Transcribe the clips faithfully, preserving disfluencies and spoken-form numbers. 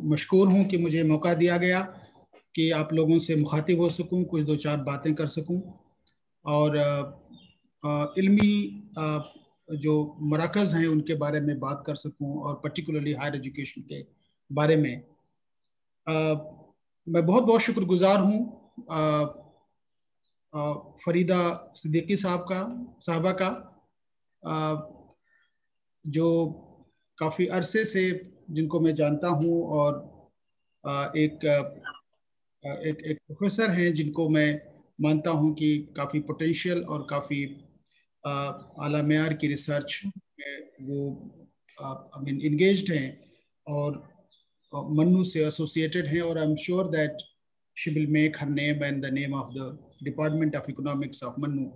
मशकूर हूँ कि मुझे मौका दिया गया कि आप लोगों से मुखातिब हो सकूँ, कुछ दो चार बातें कर सकूँ और इल्मी जो मराकज़ हैं उनके बारे में बात कर सकूँ और पर्टिकुलरली हायर एजुकेशन के बारे में। आ, मैं बहुत बहुत शुक्रगुजार हूँ फरीदा सिद्दीकी साहब का साहबा का, आ, जो काफ़ी अरसे से जिनको मैं जानता हूँ और आ, एक एक एक प्रोफेसर हैं जिनको मैं मानता हूँ कि काफ़ी पोटेंशियल और काफ़ी आला मेयार की रिसर्च में वो आई मीन इंगेज्ड हैं और मन्नू से एसोसिएटेड हैं और I am sure that she will make her name and the name of the department of economics of MANUU.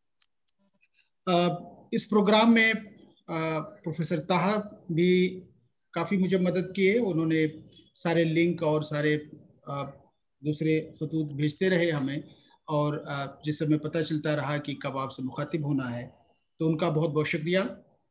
इस प्रोग्राम में प्रोफेसर ताहा भी काफ़ी मुझे मदद किए। उन्होंने सारे लिंक और सारे दूसरे खतूत भेजते रहे हमें और जिससे हमें पता चलता रहा कि कब आपसे मुखातिब होना है, तो उनका बहुत बहुत शुक्रिया।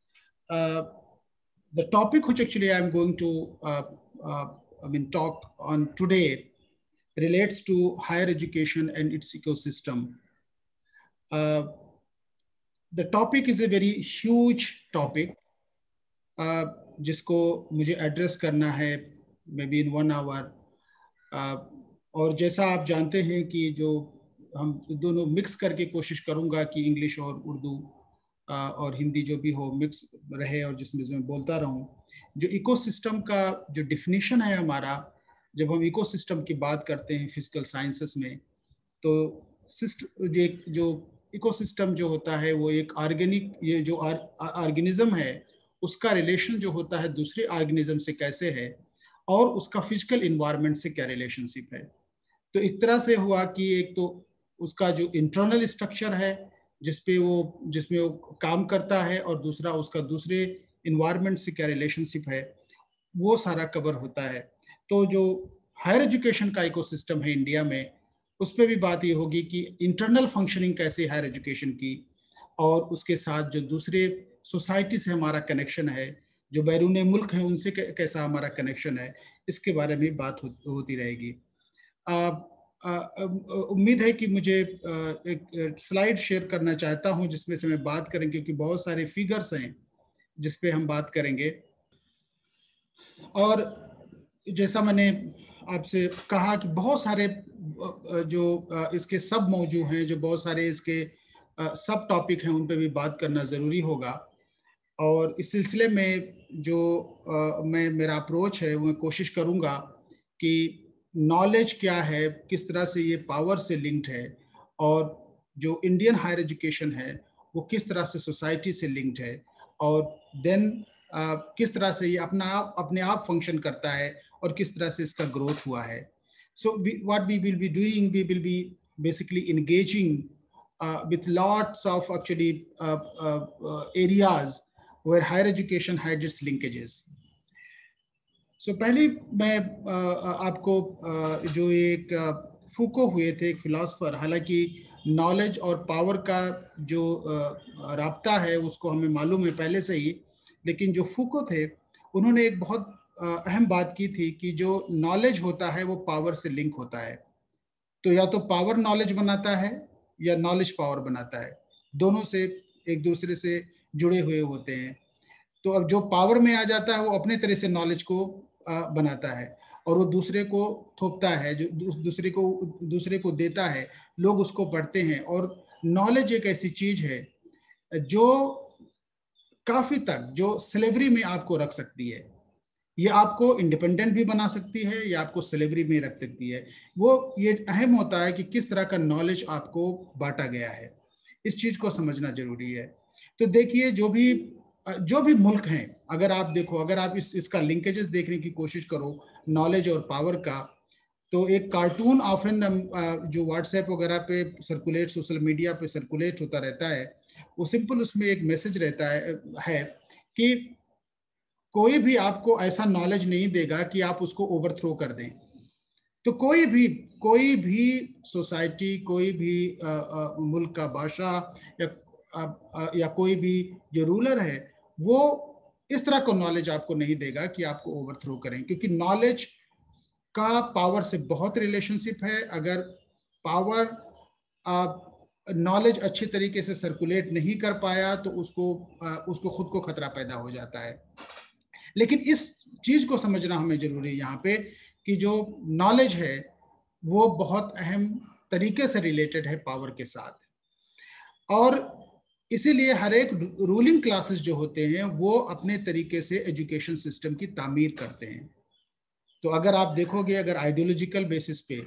The topic which actually I am going to I mean talk on today relates to higher education and its ecosystem. Uh, the topic is a very huge topic uh, जिसको मुझे एड्रेस करना है maybe in one hour. और जैसा आप जानते हैं कि जो हम दोनों मिक्स करके कोशिश करूंगा कि इंग्लिश और उर्दू uh, और हिंदी जो भी हो मिक्स रहे और जिसमें मैं बोलता रहूं। जो इकोसिस्टम का जो डिफिनीशन है हमारा, जब हम इकोसिस्टम की बात करते हैं फिजिकल साइंसेस में, तो जो जो इकोसिस्टम जो होता है वो एक ऑर्गेनिक, ये जो ऑर्गेनिज्म है उसका रिलेशन जो होता है दूसरे ऑर्गेनिज्म से कैसे है और उसका फिजिकल इन्वायरमेंट से क्या रिलेशनशिप है। तो एक तरह से हुआ कि एक तो उसका जो इंटरनल स्ट्रक्चर है जिसपे वो जिसमें वो काम करता है और दूसरा उसका दूसरे इन्वायरमेंट से क्या रिलेशनशिप है, वो सारा कवर होता है। तो जो हायर एजुकेशन का इकोसिस्टम है इंडिया में, उस पर भी बात ये होगी कि इंटरनल फंक्शनिंग कैसे हायर एजुकेशन की और उसके साथ जो दूसरे सोसाइटी से हमारा कनेक्शन है, जो बैरून मुल्क हैं उनसे कैसा हमारा कनेक्शन है, इसके बारे में बात हो, होती रहेगी। उम्मीद है कि मुझे एक स्लाइड शेयर करना चाहता हूं जिसमें से मैं बात करें, क्योंकि बहुत सारे फिगर्स हैं जिस पे हम बात करेंगे। और जैसा मैंने आपसे कहा कि बहुत सारे जो इसके सब मौजू हैं, जो बहुत सारे इसके सब टॉपिक हैं, उन पे भी बात करना ज़रूरी होगा। और इस सिलसिले में जो आ, मैं मेरा अप्रोच है वो मैं कोशिश करूँगा कि नॉलेज क्या है, किस तरह से ये पावर से लिंक्ड है, और जो इंडियन हायर एजुकेशन है वो किस तरह से सोसाइटी से लिंक्ड है, और देन किस तरह से ये अपना आप अपने आप फंक्शन करता है और किस तरह से इसका ग्रोथ हुआ है। So what we will be doing, we will be basically engaging uh, with lots of actually uh, uh, uh, areas where higher education had its linkages. So पहले मैं uh, आपको uh, जो एक फूको uh, हुए थे, एक फिलोसफर, हालांकि knowledge और पावर का जो uh, राब्ता है उसको हमें मालूम है पहले से ही, लेकिन जो फूको थे उन्होंने एक बहुत uh, अहम बात की थी कि जो नॉलेज होता है वो पावर से लिंक होता है। तो या तो पावर नॉलेज बनाता है या नॉलेज पावर बनाता है, दोनों से एक दूसरे से जुड़े हुए होते हैं। तो अब जो पावर में आ जाता है वो अपने तरह से नॉलेज को बनाता है और वो दूसरे को थोपता है, जो दूसरे को दूसरे को देता है, लोग उसको पढ़ते हैं। और नॉलेज एक ऐसी चीज है जो काफी तक जो स्लेवरी में आपको रख सकती है, ये आपको इंडिपेंडेंट भी बना सकती है या आपको स्लेवरी में रख सकती है। वो ये अहम होता है कि किस तरह का नॉलेज आपको बांटा गया है, इस चीज को समझना जरूरी है। तो देखिए, जो भी जो भी मुल्क हैं, अगर आप देखो, अगर आप इस इसका लिंकेजेस देखने की कोशिश करो नॉलेज और पावर का, तो एक कार्टून ऑफन जो व्हाट्सएप वगैरह पे सर्कुलेट, सोशल मीडिया पे सर्कुलेट होता रहता है, वो सिंपल उसमें एक मैसेज रहता है, है कि कोई भी आपको ऐसा नॉलेज नहीं देगा कि आप उसको ओवरथ्रो कर दें। तो कोई भी कोई भी सोसाइटी, कोई भी आ, आ, मुल्क का बादशाह या आ, आ, या कोई भी जो रूलर है, वो इस तरह का नॉलेज आपको नहीं देगा कि आपको ओवरथ्रो करें, क्योंकि नॉलेज का पावर से बहुत रिलेशनशिप है। अगर पावर नॉलेज अच्छी तरीके से सर्कुलेट नहीं कर पाया तो उसको आ, उसको खुद को खतरा पैदा हो जाता है। लेकिन इस चीज को समझना हमें जरूरी है यहाँ पे कि जो नॉलेज है वो बहुत अहम तरीके से रिलेटेड है पावर के साथ, और इसीलिए हर एक रूलिंग क्लासेस जो होते हैं वो अपने तरीके से एजुकेशन सिस्टम की तामीर करते हैं। तो अगर आप देखोगे, अगर आइडियोलॉजिकल बेसिस पे,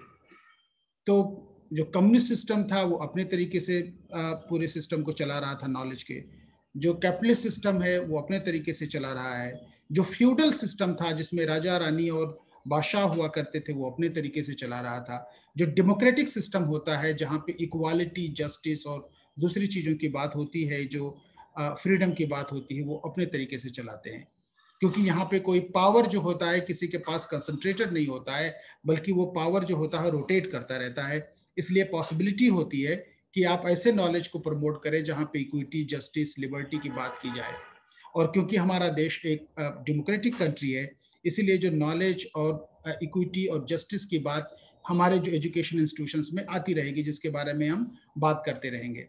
तो जो कम्युनिस्ट सिस्टम था वो अपने तरीके से पूरे सिस्टम को चला रहा था नॉलेज के। जो कैपिटलिस्ट सिस्टम है वो अपने तरीके से चला रहा है। जो फ्यूडल सिस्टम था जिसमें राजा रानी और बादशाह हुआ करते थे वो अपने तरीके से चला रहा था। जो डेमोक्रेटिक सिस्टम होता है जहाँ पे इक्वालिटी, जस्टिस और दूसरी चीज़ों की बात होती है, जो फ्रीडम की बात होती है, वो अपने तरीके से चलाते हैं। क्योंकि यहाँ पे कोई पावर जो होता है किसी के पास कंसंट्रेटेड नहीं होता है, बल्कि वो पावर जो होता है रोटेट करता रहता है। इसलिए पॉसिबिलिटी होती है कि आप ऐसे नॉलेज को प्रमोट करें जहाँ पे इक्विटी, जस्टिस, लिबर्टी की बात की जाए। और क्योंकि हमारा देश एक डेमोक्रेटिक कंट्री है, इसीलिए जो नॉलेज और इक्विटी और जस्टिस की बात हमारे जो एजुकेशन इंस्टीट्यूशंस में आती रहेगी, जिसके बारे में हम बात करते रहेंगे।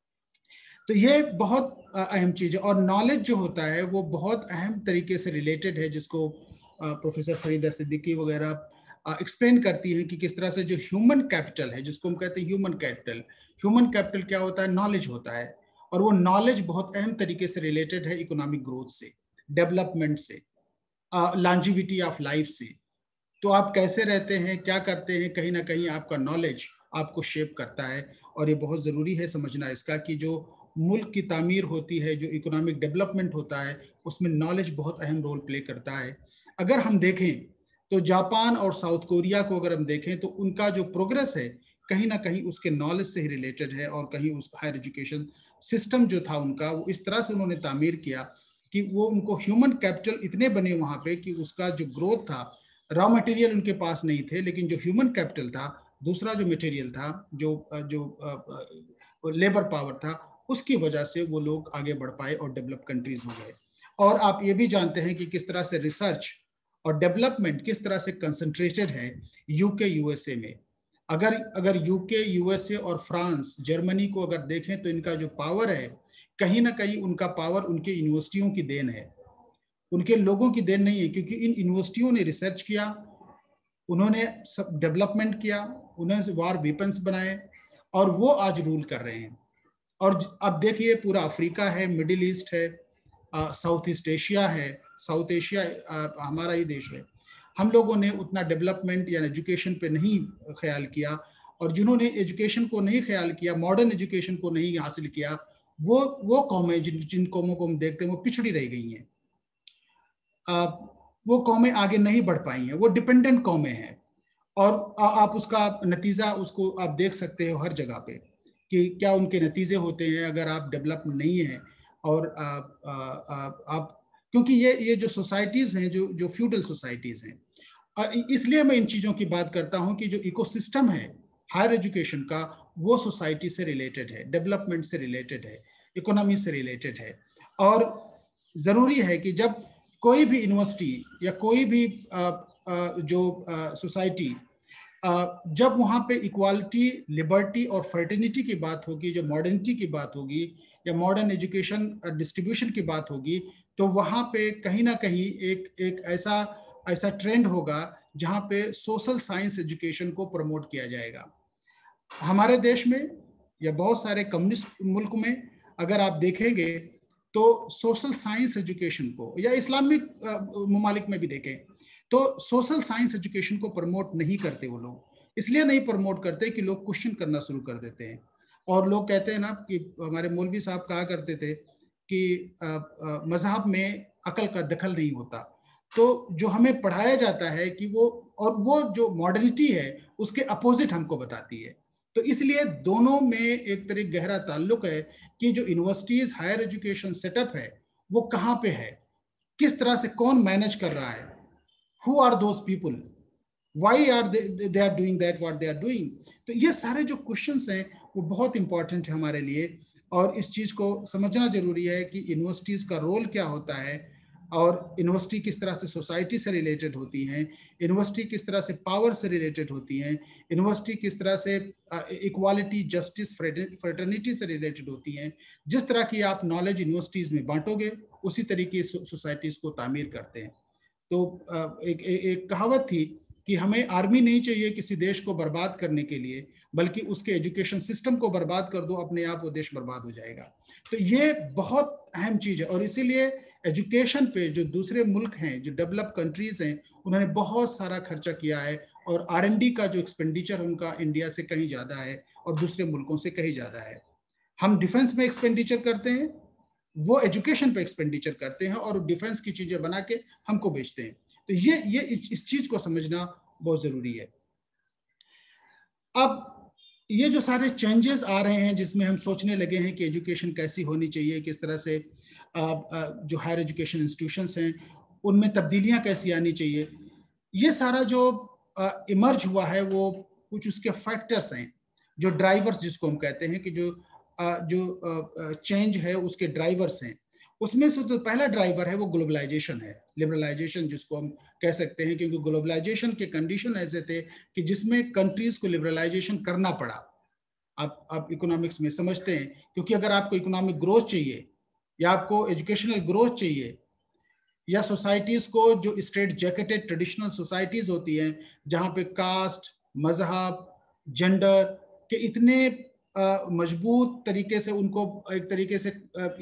तो ये बहुत अहम चीज़ है। और नॉलेज जो होता है वो बहुत अहम तरीके से रिलेटेड है, जिसको प्रोफेसर फरीदा सिद्दीकी वगैरह एक्सप्लेन करती है कि किस तरह से जो ह्यूमन कैपिटल है, जिसको हम कहते हैं ह्यूमन कैपिटल, ह्यूमन कैपिटल क्या होता है? नॉलेज होता है। और वो नॉलेज बहुत अहम तरीके से रिलेटेड है इकोनॉमिक ग्रोथ से, डेवलपमेंट से, लॉन्जिविटी ऑफ लाइफ से। तो आप कैसे रहते हैं, क्या करते हैं, कहीं ना कहीं आपका नॉलेज आपको शेप करता है। और ये बहुत ज़रूरी है समझना इसका कि जो मुल्क की तामीर होती है, जो इकोनॉमिक डेवलपमेंट होता है, उसमें नॉलेज बहुत अहम रोल प्ले करता है। अगर हम देखें तो जापान और साउथ कोरिया को अगर हम देखें तो उनका जो प्रोग्रेस है कहीं ना कहीं उसके नॉलेज से ही रिलेटेड है। और कहीं उस हायर एजुकेशन सिस्टम जो था उनका, वो इस तरह से उन्होंने तामीर किया कि वो उनको ह्यूमन कैपिटल इतने बने वहाँ पे कि उसका जो ग्रोथ था, रॉ मटेरियल उनके पास नहीं थे, लेकिन जो ह्यूमन कैपिटल था, दूसरा जो मटेरियल था, जो जो लेबर पावर था, उसकी वजह से वो लोग आगे बढ़ पाए और डेवलप कंट्रीज हो गए। और आप ये भी जानते हैं कि किस तरह से रिसर्च और डेवलपमेंट किस तरह से कंसंट्रेटेड है यूके, यूएसए में। अगर अगर यूके, यूएसए और फ्रांस, जर्मनी को अगर देखें तो इनका जो पावर है, कहीं ना कहीं उनका पावर उनके यूनिवर्सिटियों की देन है, उनके लोगों की देन नहीं है। क्योंकि इन यूनिवर्सिटियों ने रिसर्च किया, उन्होंने सब डेवलपमेंट किया, उन्होंने वार वेपन्स बनाए, और वो आज रूल कर रहे हैं। और अब देखिए पूरा अफ्रीका है, मिडिल ईस्ट है, साउथ ईस्ट एशिया है, साउथ एशिया हमारा ही देश है। हम लोगों ने उतना डेवलपमेंट या एजुकेशन पे नहीं ख्याल किया, और जिन्होंने एजुकेशन को नहीं ख्याल किया, मॉडर्न एजुकेशन को नहीं हासिल किया, वो वो कौमें जिन जिन कौमों को हम देखते हैं वो पिछड़ी रह गई हैं। वो कौमें आगे नहीं बढ़ पाई हैं, वो डिपेंडेंट कौमें हैं। और आप उसका नतीजा उसको आप देख सकते हो हर जगह पे कि क्या उनके नतीजे होते हैं अगर आप डेवलप नहीं हैं। और आप, आप, आप क्योंकि ये ये जो सोसाइटीज़ हैं, जो जो फ्यूडल सोसाइटीज़ हैं, और इसलिए मैं इन चीज़ों की बात करता हूँ कि जो इकोसिस्टम है हायर एजुकेशन का, वो सोसाइटी से रिलेटेड है, डेवलपमेंट से रिलेटेड है, इकोनॉमी से रिलेटेड है। और ज़रूरी है कि जब कोई भी यूनिवर्सिटी या कोई भी आ, आ, जो सोसाइटी, जब वहाँ पे इक्वालिटी, लिबर्टी और फर्टिनिटी की बात होगी, जो मॉडर्निटी की बात होगी, या मॉडर्न एजुकेशन डिस्ट्रीब्यूशन की बात होगी, तो वहाँ पे कहीं ना कहीं एक एक ऐसा ऐसा ट्रेंड होगा जहाँ पे सोशल साइंस एजुकेशन को प्रमोट किया जाएगा। हमारे देश में या बहुत सारे कम्युनिस्ट मुल्क में अगर आप देखेंगे तो सोशल साइंस एजुकेशन को, या इस्लामिक ममालिक में भी देखें तो सोशल साइंस एजुकेशन को प्रमोट नहीं करते वो लोग। इसलिए नहीं प्रमोट करते कि लोग क्वेश्चन करना शुरू कर देते हैं। और लोग कहते हैं ना कि हमारे मौलवी साहब कहा करते थे कि मजहब में अकल का दखल नहीं होता। तो जो हमें पढ़ाया जाता है कि वो, और वो जो मॉडर्निटी है उसके अपोजिट हमको बताती है। तो इसलिए दोनों में एक तरह गहरा ताल्लुक है कि जो यूनिवर्सिटीज हायर एजुकेशन सेटअप है वो कहाँ पे है, किस तरह से, कौन मैनेज कर रहा है, who are those people, why are they they are doing that what they are doing। तो ये सारे जो क्वेश्चंस हैं वो बहुत इंपॉर्टेंट है हमारे लिए। और इस चीज को समझना जरूरी है कि यूनिवर्सिटीज का रोल क्या होता है और यूनिवर्सिटी किस तरह से सोसाइटी से रिलेटेड होती हैं, यूनिवर्सिटी किस तरह से पावर से रिलेटेड होती हैं, यूनिवर्सिटी किस तरह से इक्वालिटी, जस्टिस, फ्रेटर्निटी से रिलेटेड होती हैं। जिस तरह की आप नॉलेज यूनिवर्सिटीज़ में बांटोगे, उसी तरीके से सोसाइटीज़ को तामीर करते हैं। तो एक, एक, एक कहावत थी कि हमें आर्मी नहीं चाहिए किसी देश को बर्बाद करने के लिए, बल्कि उसके एजुकेशन सिस्टम को बर्बाद कर दो, अपने आप वो देश बर्बाद हो जाएगा। तो ये बहुत अहम चीज़ है, और इसीलिए एजुकेशन पे जो दूसरे मुल्क हैं, जो डेवलप कंट्रीज हैं, उन्होंने बहुत सारा खर्चा किया है, और आर एन डी का जो एक्सपेंडिचर उनका इंडिया से कहीं ज़्यादा है और दूसरे मुल्कों से कहीं ज़्यादा है। हम डिफेंस में एक्सपेंडिचर करते हैं, वो एजुकेशन पे एक्सपेंडिचर करते हैं, और डिफेंस की चीज़ें बना के हमको बेचते हैं। तो ये ये इस, इस चीज़ को समझना बहुत ज़रूरी है। अब ये जो सारे चेंजेस आ रहे हैं, जिसमें हम सोचने लगे हैं कि एजुकेशन कैसी होनी चाहिए, किस तरह से जो हायर एजुकेशन इंस्टीट्यूशंस हैं उनमें तब्दीलियां कैसी आनी चाहिए, ये सारा जो इमर्ज हुआ है वो कुछ उसके फैक्टर्स हैं, जो ड्राइवर्स जिसको हम कहते हैं कि जो जो चेंज है उसके ड्राइवर्स हैं। उसमें से तो पहला ड्राइवर है वो ग्लोबलाइजेशन है, लिबरलाइजेशन जिसको हम कह सकते हैं, क्योंकि ग्लोबलाइजेशन के कंडीशन ऐसे थे कि जिसमें कंट्रीज को लिबरलाइजेशन करना पड़ा। आप आप इकोनॉमिक्स में समझते हैं, क्योंकि अगर आपको इकोनॉमिक ग्रोथ चाहिए, या आपको एजुकेशनल ग्रोथ चाहिए, या सोसाइटीज को जो स्ट्रेट जैकेटेड ट्रेडिशनल सोसाइटीज होती हैं, जहां पे कास्ट, मजहब, जेंडर के इतने मजबूत तरीके से उनको एक तरीके से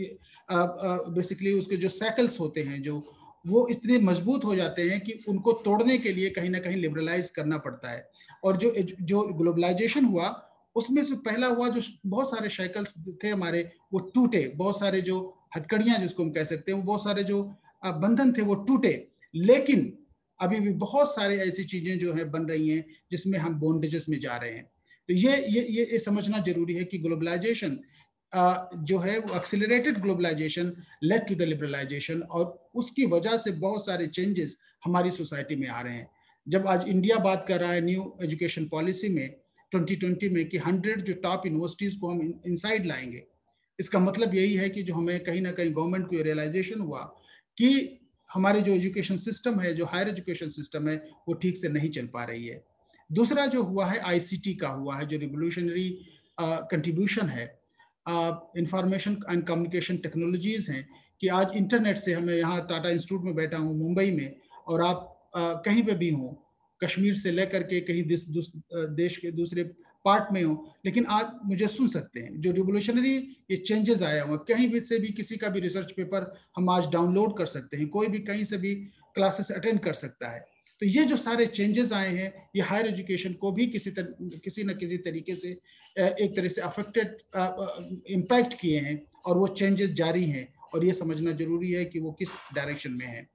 बेसिकली उसके जो सैकल्स होते हैं, जो वो इतने मजबूत हो जाते हैं कि उनको तोड़ने के लिए कहीं ना कहीं लिबरलाइज करना पड़ता है। और जो जो ग्लोबलाइजेशन हुआ, उसमें से पहला हुआ जो बहुत सारे साइकिल्स थे हमारे, वो टूटे। बहुत सारे जो हथकड़ियां जिसको हम कह सकते हैं, वो बहुत सारे जो बंधन थे वो टूटे। लेकिन अभी भी बहुत सारे ऐसी चीजें जो है बन रही हैं जिसमें हम बॉन्डेजेस में जा रहे हैं। तो ये ये ये समझना जरूरी है कि ग्लोबलाइजेशन जो है वो accelerated globalization led to the liberalization, और उसकी वजह से बहुत सारे चेंजेस हमारी सोसाइटी में आ रहे हैं। जब आज इंडिया बात कर रहा है न्यू एजुकेशन पॉलिसी में ट्वेंटी ट्वेंटी में कि हंड्रेड जो टॉप यूनिवर्सिटीज को हम इनसाइड लाएंगे, इसका मतलब यही है कि जो हमें कहीं ना कहीं गवर्नमेंट को रियलाइजेशन हुआ कि हमारे जो एजुकेशन सिस्टम है, जो हायर एजुकेशन सिस्टम है, वो ठीक से नहीं चल पा रही है। दूसरा जो हुआ है आई सी टी का हुआ है, जो रिवोल्यूशनरी कंट्रीब्यूशन है, इंफॉर्मेशन एंड कम्युनिकेशन टेक्नोलॉजीज हैं, कि आज इंटरनेट से, हमें यहाँ टाटा इंस्टीट्यूट में बैठा हूँ मुंबई में, और आप uh, कहीं पे भी हो, कश्मीर से लेकर के कहीं देश, देश के दूसरे पार्ट में हो, लेकिन आज मुझे सुन सकते हैं। जो रिवोल्यूशनरी ये चेंजेस आया हुआ, कहीं भी से भी किसी का भी रिसर्च पेपर हम आज डाउनलोड कर सकते हैं, कोई भी कहीं से भी क्लासेस अटेंड कर सकता है। तो ये जो सारे चेंजेस आए हैं, ये हायर एजुकेशन को भी किसी तर, किसी न किसी तरीके से एक तरह से अफेक्टेड इम्पैक्ट किए हैं, और वो चेंजेस जारी हैं, और ये समझना जरूरी है कि वो किस डायरेक्शन में है।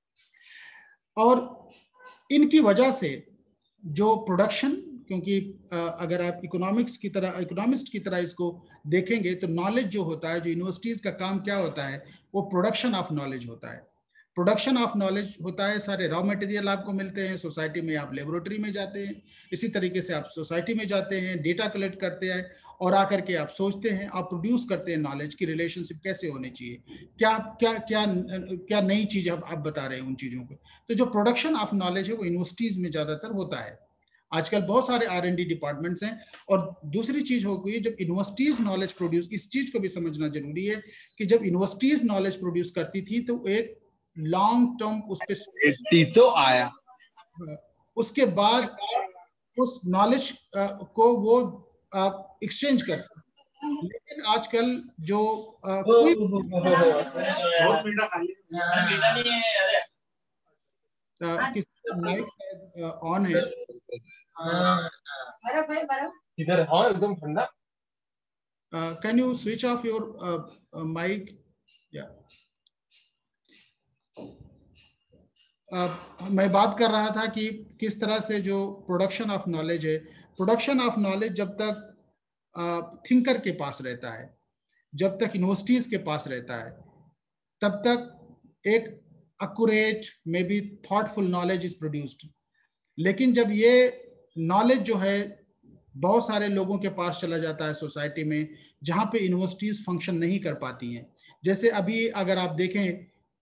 और इनकी वजह से जो प्रोडक्शन, क्योंकि अगर आप इकोनॉमिक्स की तरह इकोनॉमिस्ट की तरह इसको देखेंगे, तो नॉलेज जो होता है, जो यूनिवर्सिटीज का काम क्या होता है, वो प्रोडक्शन ऑफ नॉलेज होता है। प्रोडक्शन ऑफ नॉलेज होता है, सारे रॉ मटेरियल आपको मिलते हैं सोसाइटी में, आप लेबोरेटरी में जाते हैं, इसी तरीके से आप सोसाइटी में जाते हैं, डेटा कलेक्ट करते हैं, और आकर के आप सोचते हैं, आप प्रोड्यूस करते हैं नॉलेज की रिलेशनशिप कैसे होनी चाहिए, क्या क्या क्या क्या नई चीज आप, आप बता रहे हैं उन चीजों को। तो जो प्रोडक्शन ऑफ नॉलेज है वो यूनिवर्सिटीज में ज्यादातर होता है। आजकल बहुत सारे आर एंड डी डिपार्टमेंट्स हैं। और दूसरी चीज हो गई, जब यूनिवर्सिटीज नॉलेज प्रोड्यूस, इस चीज को भी समझना जरूरी है कि जब यूनिवर्सिटीज नॉलेज प्रोड्यूस करती थी, तो एक लॉन्ग टर्म उस पे तो आया, उसके बाद उस नॉलेज को वो एक्सचेंज करते हैं। लेकिन आजकल जो कोई किसी माइक ऑन है, इधर हाँ एकदम ठंडा। Can you switch off your mic? या मैं बात कर रहा था कि किस तरह से जो प्रोडक्शन ऑफ नॉलेज है, प्रोडक्शन ऑफ नॉलेज जब तक थिंकर uh, के पास रहता है, जब तक यूनिवर्सिटीज के पास रहता है, तब तक एक accurate may be thoughtful knowledge is produced. लेकिन जब ये नॉलेज जो है बहुत सारे लोगों के पास चला जाता है सोसाइटी में, जहाँ पे यूनिवर्सिटीज फंक्शन नहीं कर पाती हैं, जैसे अभी अगर आप देखें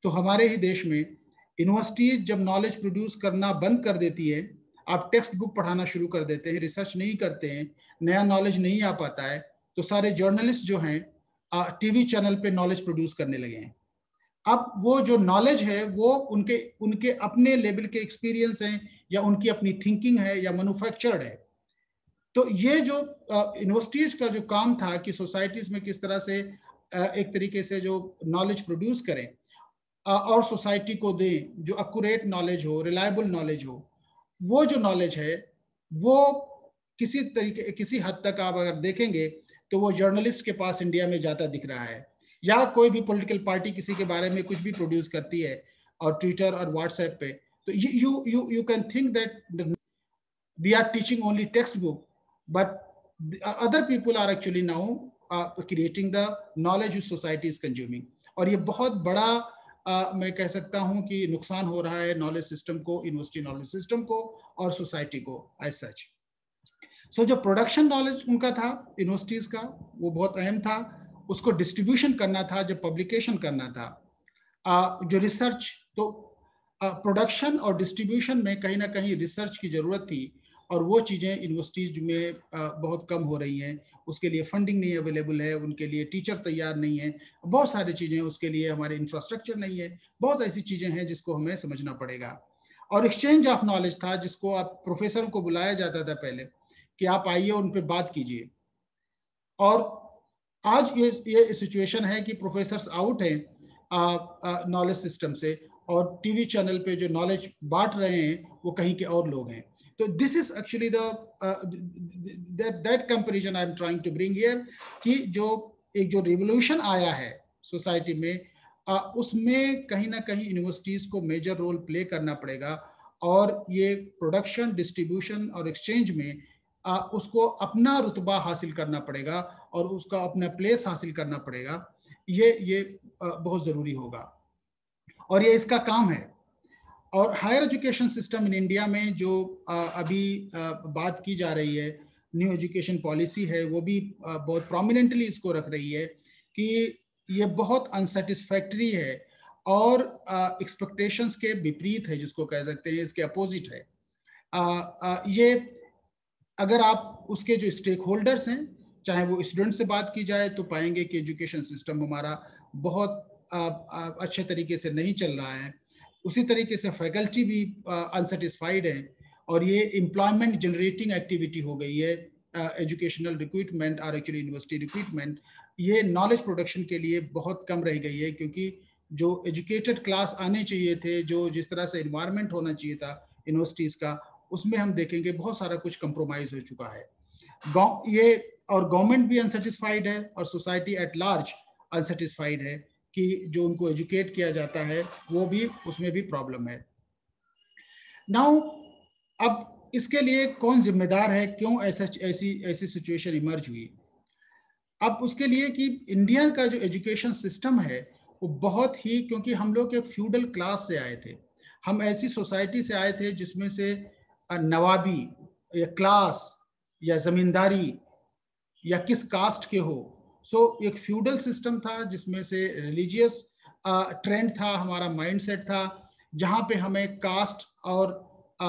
तो हमारे ही देश में यूनिवर्सिटीज जब नॉलेज प्रोड्यूस करना बंद कर देती है, आप टेक्स्ट बुक पढ़ाना शुरू कर देते हैं, रिसर्च नहीं करते हैं, नया नॉलेज नहीं आ पाता है, तो सारे जर्नलिस्ट जो हैं टीवी चैनल पे नॉलेज प्रोड्यूस करने लगे हैं। अब वो जो नॉलेज है वो उनके उनके अपने लेवल के एक्सपीरियंस हैं, या उनकी अपनी थिंकिंग है, या मैन्युफैक्चर्ड है। तो ये जो यूनिवर्सिटीज का जो काम था कि सोसाइटीज में किस तरह से एक तरीके से जो नॉलेज प्रोड्यूस करें और सोसाइटी को दें, जो एक्यूरेट नॉलेज हो, रिलायबल नॉलेज हो, वो जो नॉलेज है वो किसी तरीके किसी हद तक आप अगर देखेंगे तो वो जर्नलिस्ट के पास इंडिया में जाता दिख रहा है, या कोई भी पॉलिटिकल पार्टी किसी के बारे में कुछ भी प्रोड्यूस करती है और ट्विटर और व्हाट्सएप पे, तो you you you can think that we are teaching only text book, but other people are actually now creating the knowledge society is consuming. और ये बहुत बड़ा Uh, मैं कह सकता हूं कि नुकसान हो रहा है नॉलेज सिस्टम को, यूनिवर्सिटी नॉलेज सिस्टम को और सोसाइटी को एज सच। सो जो प्रोडक्शन नॉलेज उनका था यूनिवर्सिटीज का, वो बहुत अहम था, उसको डिस्ट्रीब्यूशन करना था, जब पब्लिकेशन करना था। uh, जो रिसर्च, तो प्रोडक्शन uh, और डिस्ट्रीब्यूशन में कहीं ना कहीं रिसर्च की जरूरत थी, और वो चीज़ें यूनिवर्सिटीज में uh, बहुत कम हो रही हैं। उसके लिए फंडिंग नहीं अवेलेबल है, उनके लिए टीचर तैयार नहीं है, बहुत सारी चीज़ें, उसके लिए हमारे इंफ्रास्ट्रक्चर नहीं है, बहुत ऐसी चीज़ें हैं जिसको हमें समझना पड़ेगा। और एक्सचेंज ऑफ नॉलेज था, जिसको आप प्रोफेसर को बुलाया जाता था पहले कि आप आइए उन पर बात कीजिए। और आज ये ये सिचुएशन है कि प्रोफेसर्स आउट हैं नॉलेज सिस्टम से, और टीवी चैनल पे जो नॉलेज बांट रहे हैं वो कहीं के और लोग हैं। तो this is actually the that comparison I am trying to bring here, कि जो एक जो रिवोल्यूशन आया है सोसाइटी में, uh, उसमें कहीं ना कहीं यूनिवर्सिटीज को मेजर रोल प्ले करना पड़ेगा, और ये प्रोडक्शन, डिस्ट्रीब्यूशन और एक्सचेंज में uh, उसको अपना रुतबा हासिल करना पड़ेगा, और उसका अपना प्लेस हासिल करना पड़ेगा। ये ये uh, बहुत ज़रूरी होगा, और ये इसका काम है। और higher education system in India में जो अभी बात की जा रही है, न्यू एजुकेशन पॉलिसी है, वो भी बहुत प्रोमिनेंटली इसको रख रही है कि ये बहुत अनसेटिस्फैक्ट्री है, और एक्सपेक्टेशंस के विपरीत है, जिसको कह सकते हैं, इसके अपोजिट है। आ, आ, ये अगर आप उसके जो स्टेक होल्डर्स हैं, चाहे वो स्टूडेंट से बात की जाए, तो पाएंगे कि एजुकेशन सिस्टम हमारा बहुत आ, आ, अच्छे तरीके से नहीं चल रहा है। उसी तरीके से फैकल्टी भी अनसेटिस्फाइड है, और ये एम्प्लॉयमेंट जनरेटिंग एक्टिविटी हो गई है, एजुकेशनल रिक्रूटमेंट और एक्चुअली यूनिवर्सिटी रिक्रूटमेंट, ये नॉलेज प्रोडक्शन के लिए बहुत कम रह गई है, क्योंकि जो एजुकेटेड क्लास आने चाहिए थे, जो जिस तरह से इन्वायरमेंट होना चाहिए था यूनिवर्सिटीज का, उसमें हम देखेंगे बहुत सारा कुछ कंप्रोमाइज हो चुका है। ये और गवर्नमेंट भी अनसेटिस्फाइड है, और सोसाइटी एट लार्ज अनसेटिस्फाइड है कि जो उनको एजुकेट किया जाता है वो भी, उसमें भी प्रॉब्लम है। नाउ अब इसके लिए कौन जिम्मेदार है, क्यों ऐसा ऐसी ऐसी सिचुएशन इमर्ज हुई? अब उसके लिए कि इंडिया का जो एजुकेशन सिस्टम है वो बहुत ही, क्योंकि हम लोग एक फ्यूडल क्लास से आए थे, हम ऐसी सोसाइटी से आए थे जिसमें से नवाबी या क्लास या जमींदारी या किस कास्ट के हो, सो so, एक फ्यूडल सिस्टम था, जिसमें से रिलीजियस ट्रेंड था, हमारा माइंडसेट था, जहाँ पे हमें कास्ट और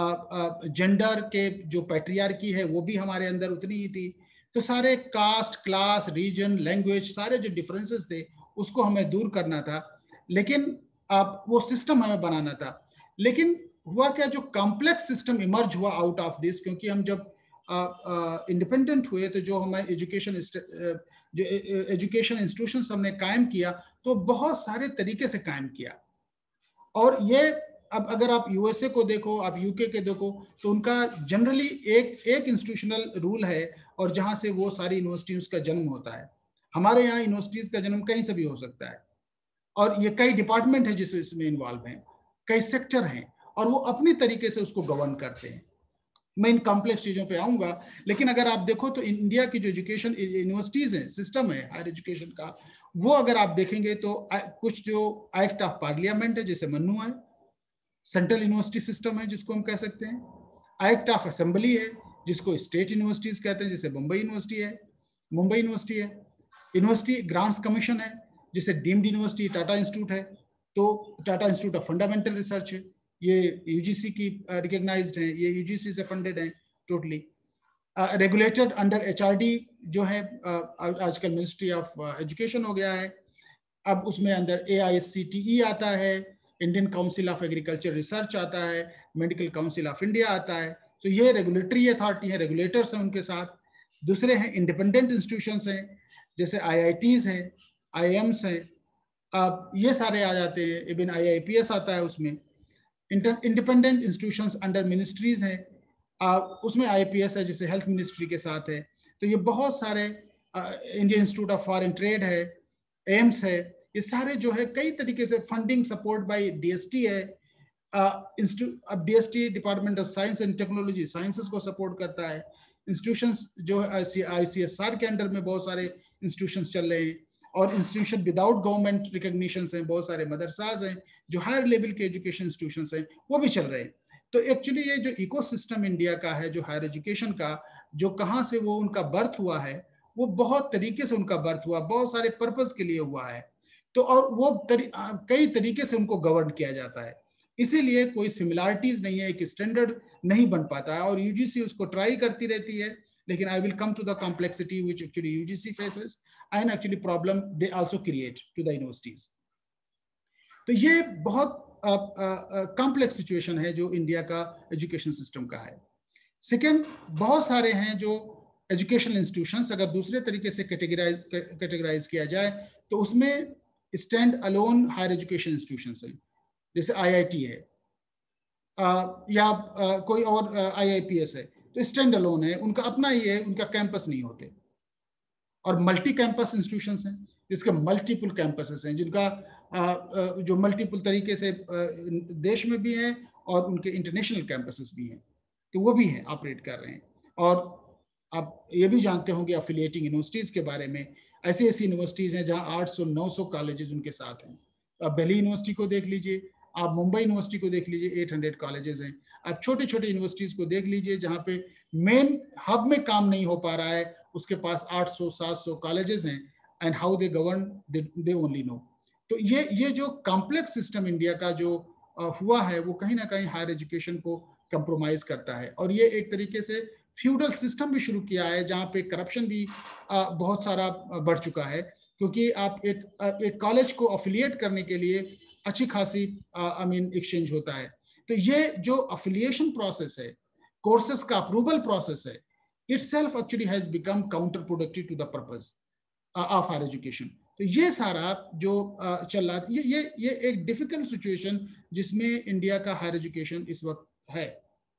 जेंडर के जो पैट्रियार्की है वो भी हमारे अंदर उतनी ही थी। तो सारे कास्ट, क्लास, रीजन, लैंग्वेज, सारे जो डिफरेंसेस थे उसको हमें दूर करना था, लेकिन अब वो सिस्टम हमें बनाना था। लेकिन हुआ क्या, जो कॉम्प्लेक्स सिस्टम इमर्ज हुआ आउट ऑफ दिस, क्योंकि हम जब इंडिपेंडेंट uh, uh, हुए, तो जो हमें एजुकेशन uh, जो एजुकेशन इंस्टीट्यूशंस हमने कायम किया, तो बहुत सारे तरीके से कायम किया। और ये अब अगर आप यूएसए को देखो, आप यूके के देखो, तो उनका जनरली एक एक इंस्टीट्यूशनल रूल है, और जहां से वो सारी यूनिवर्सिटीज का जन्म होता है। हमारे यहाँ यूनिवर्सिटीज का जन्म कहीं से भी हो सकता है, और ये कई डिपार्टमेंट है जिस इसमें इन्वॉल्व हैं, कई सेक्टर हैं, और वो अपनी तरीके से उसको गवर्न करते हैं। मैं इन कॉम्प्लेक्स चीजों पे आऊंगा, लेकिन अगर आप देखो तो इंडिया की जो एजुकेशन यूनिवर्सिटीज है, सिस्टम है हायर एजुकेशन का, वो अगर आप देखेंगे तो कुछ जो एक्ट ऑफ पार्लियामेंट है, जैसे मन्नू है, सेंट्रल यूनिवर्सिटी सिस्टम है जिसको हम कह सकते हैं, एक्ट ऑफ असेंबली है जिसको स्टेट यूनिवर्सिटीज कहते हैं, जैसे मुंबई यूनिवर्सिटी है, मुंबई यूनिवर्सिटी है, यूनिवर्सिटी ग्रांट्स कमीशन है, जैसे डीम्ड यूनिवर्सिटी टाटा इंस्टीट्यूट है। तो Tata institute of fundamental research है, ये यूजीसी की रिकॉग्नाइज्ड है, ये यूजीसी से फंडेड है टोटली। रेगुलेटेड अंडर एचआरडी जो है, uh, आजकल मिनिस्ट्री ऑफ एजुकेशन हो गया है। अब उसमें अंदर एआईसीटीई आता है, Indian council of agriculture research आता है, मेडिकल काउंसिल ऑफ इंडिया आता है। तो ये रेगुलेटरी अथॉरिटी है, रेगुलेटर्स हैं उनके साथ। दूसरे हैं इंडिपेंडेंट इंस्टीट्यूशंस हैं, जैसे आईआईटीज हैं, आईएम्स हैं, अब ये सारे आ जाते हैं। इवन आईआईपीएस आता है उसमें। इंडिपेंडेंट इंस्टीट्यूशंस अंडर मिनिस्ट्रीज हैं, उसमें आईपीएस है जैसे हेल्थ मिनिस्ट्री के साथ है। तो ये बहुत सारे, Indian institute of foreign trade है, एम्स है, ये सारे जो है कई तरीके से फंडिंग सपोर्ट बाय डीएसटी है। अब DST department of science and technology sciences को सपोर्ट करता है। इंस्टीट्यूशंस जो है आईसीएसआर के अंडर में बहुत सारे इंस्टीट्यूशंस चल रहे हैं, और इंस्टीट्यूशन विदाउट गवर्नमेंट रिकॉग्निशन हैं, बहुत सारे मदरसाज हैं जो हायर लेवल के एजुकेशन इंस्टीट्यूशंस हैं, वो भी चल रहे हैं। तो एक्चुअली ये जो इकोसिस्टम इंडिया का है, जो हायर एजुकेशन का, जो कहाँ से वो उनका बर्थ हुआ है, वो बहुत तरीके से उनका बर्थ हुआ, बहुत सारे पर्पस के लिए हुआ है। तो और वो तरी, कई तरीके से उनको गवर्न किया जाता है, इसीलिए कोई सिमिलरिटीज नहीं है, एक स्टैंडर्ड नहीं बन पाता है। और यूजीसी उसको ट्राई करती रहती है, लेकिन I will come to the complexity which actually UGC faces and actually problem they also create to the universities. तो ये बहुत कॉम्प्लेक्स uh, सिचुएशन uh, है जो इंडिया का एजुकेशन सिस्टम का है। सेकेंड, बहुत सारे हैं जो एजुकेशनल इंस्टीट्यूशंस, अगर दूसरे तरीके से कैटेगराइज कैटेगराइज किया जाए तो उसमें stand alone higher education institutions हैं, जैसे आईआईटी है, आ, या आ, कोई और आईआईपीएस है, तो स्टैंड अलोन है, उनका अपना ही है, उनका कैंपस नहीं होते। और मल्टी कैंपस इंस्टीट्यूशंस हैं, जिसके मल्टीपल कैंपसेस हैं, जिनका आ, आ, जो मल्टीपल तरीके से आ, देश में भी हैं और उनके इंटरनेशनल कैंपसेस भी हैं, तो वो भी हैं, ऑपरेट कर रहे हैं। और आप ये भी जानते होंगे एफिलिएटिंग यूनिवर्सिटीज़ के बारे में, ऐसी ऐसी यूनिवर्सिटीज़ हैं जहां आठ सौ नौ सौ कॉलेजेस उनके साथ हैं। आप दिल्ली यूनिवर्सिटी को देख लीजिए, आप मुंबई यूनिवर्सिटी को देख लीजिए, आठ सौ कॉलेजेस हैं। आप छोटे छोटे यूनिवर्सिटीज़ को देख लीजिए जहाँ पे मेन हब में काम नहीं हो पा रहा है, उसके पास आठ सौ सात सौ कॉलेजेस हैं, and how they govern they only know. तो ये ये जो कॉम्प्लेक्स सिस्टम इंडिया का जो हुआ है, वो कहीं ना कहीं हायर एजुकेशन को कंप्रोमाइज करता है। और ये एक तरीके से फ्यूडल सिस्टम भी शुरू किया है, जहाँ पे करप्शन भी बहुत सारा बढ़ चुका है, क्योंकि आप एक एक कॉलेज को अफिलिएट करने के लिए अच्छी खासी आई मीन एक्सचेंज होता है। तो ये जो अफिलिएशन प्रोसेस है, कोर्सेस का अप्रूवल प्रोसेस है, itself actually has become counterproductive to the purpose uh, of higher education. तो ये सारा जो uh, चल रहा है, ये ये ये एक डिफिकल्ट सिचुएशन जिसमें इंडिया का हायर एजुकेशन इस वक्त है।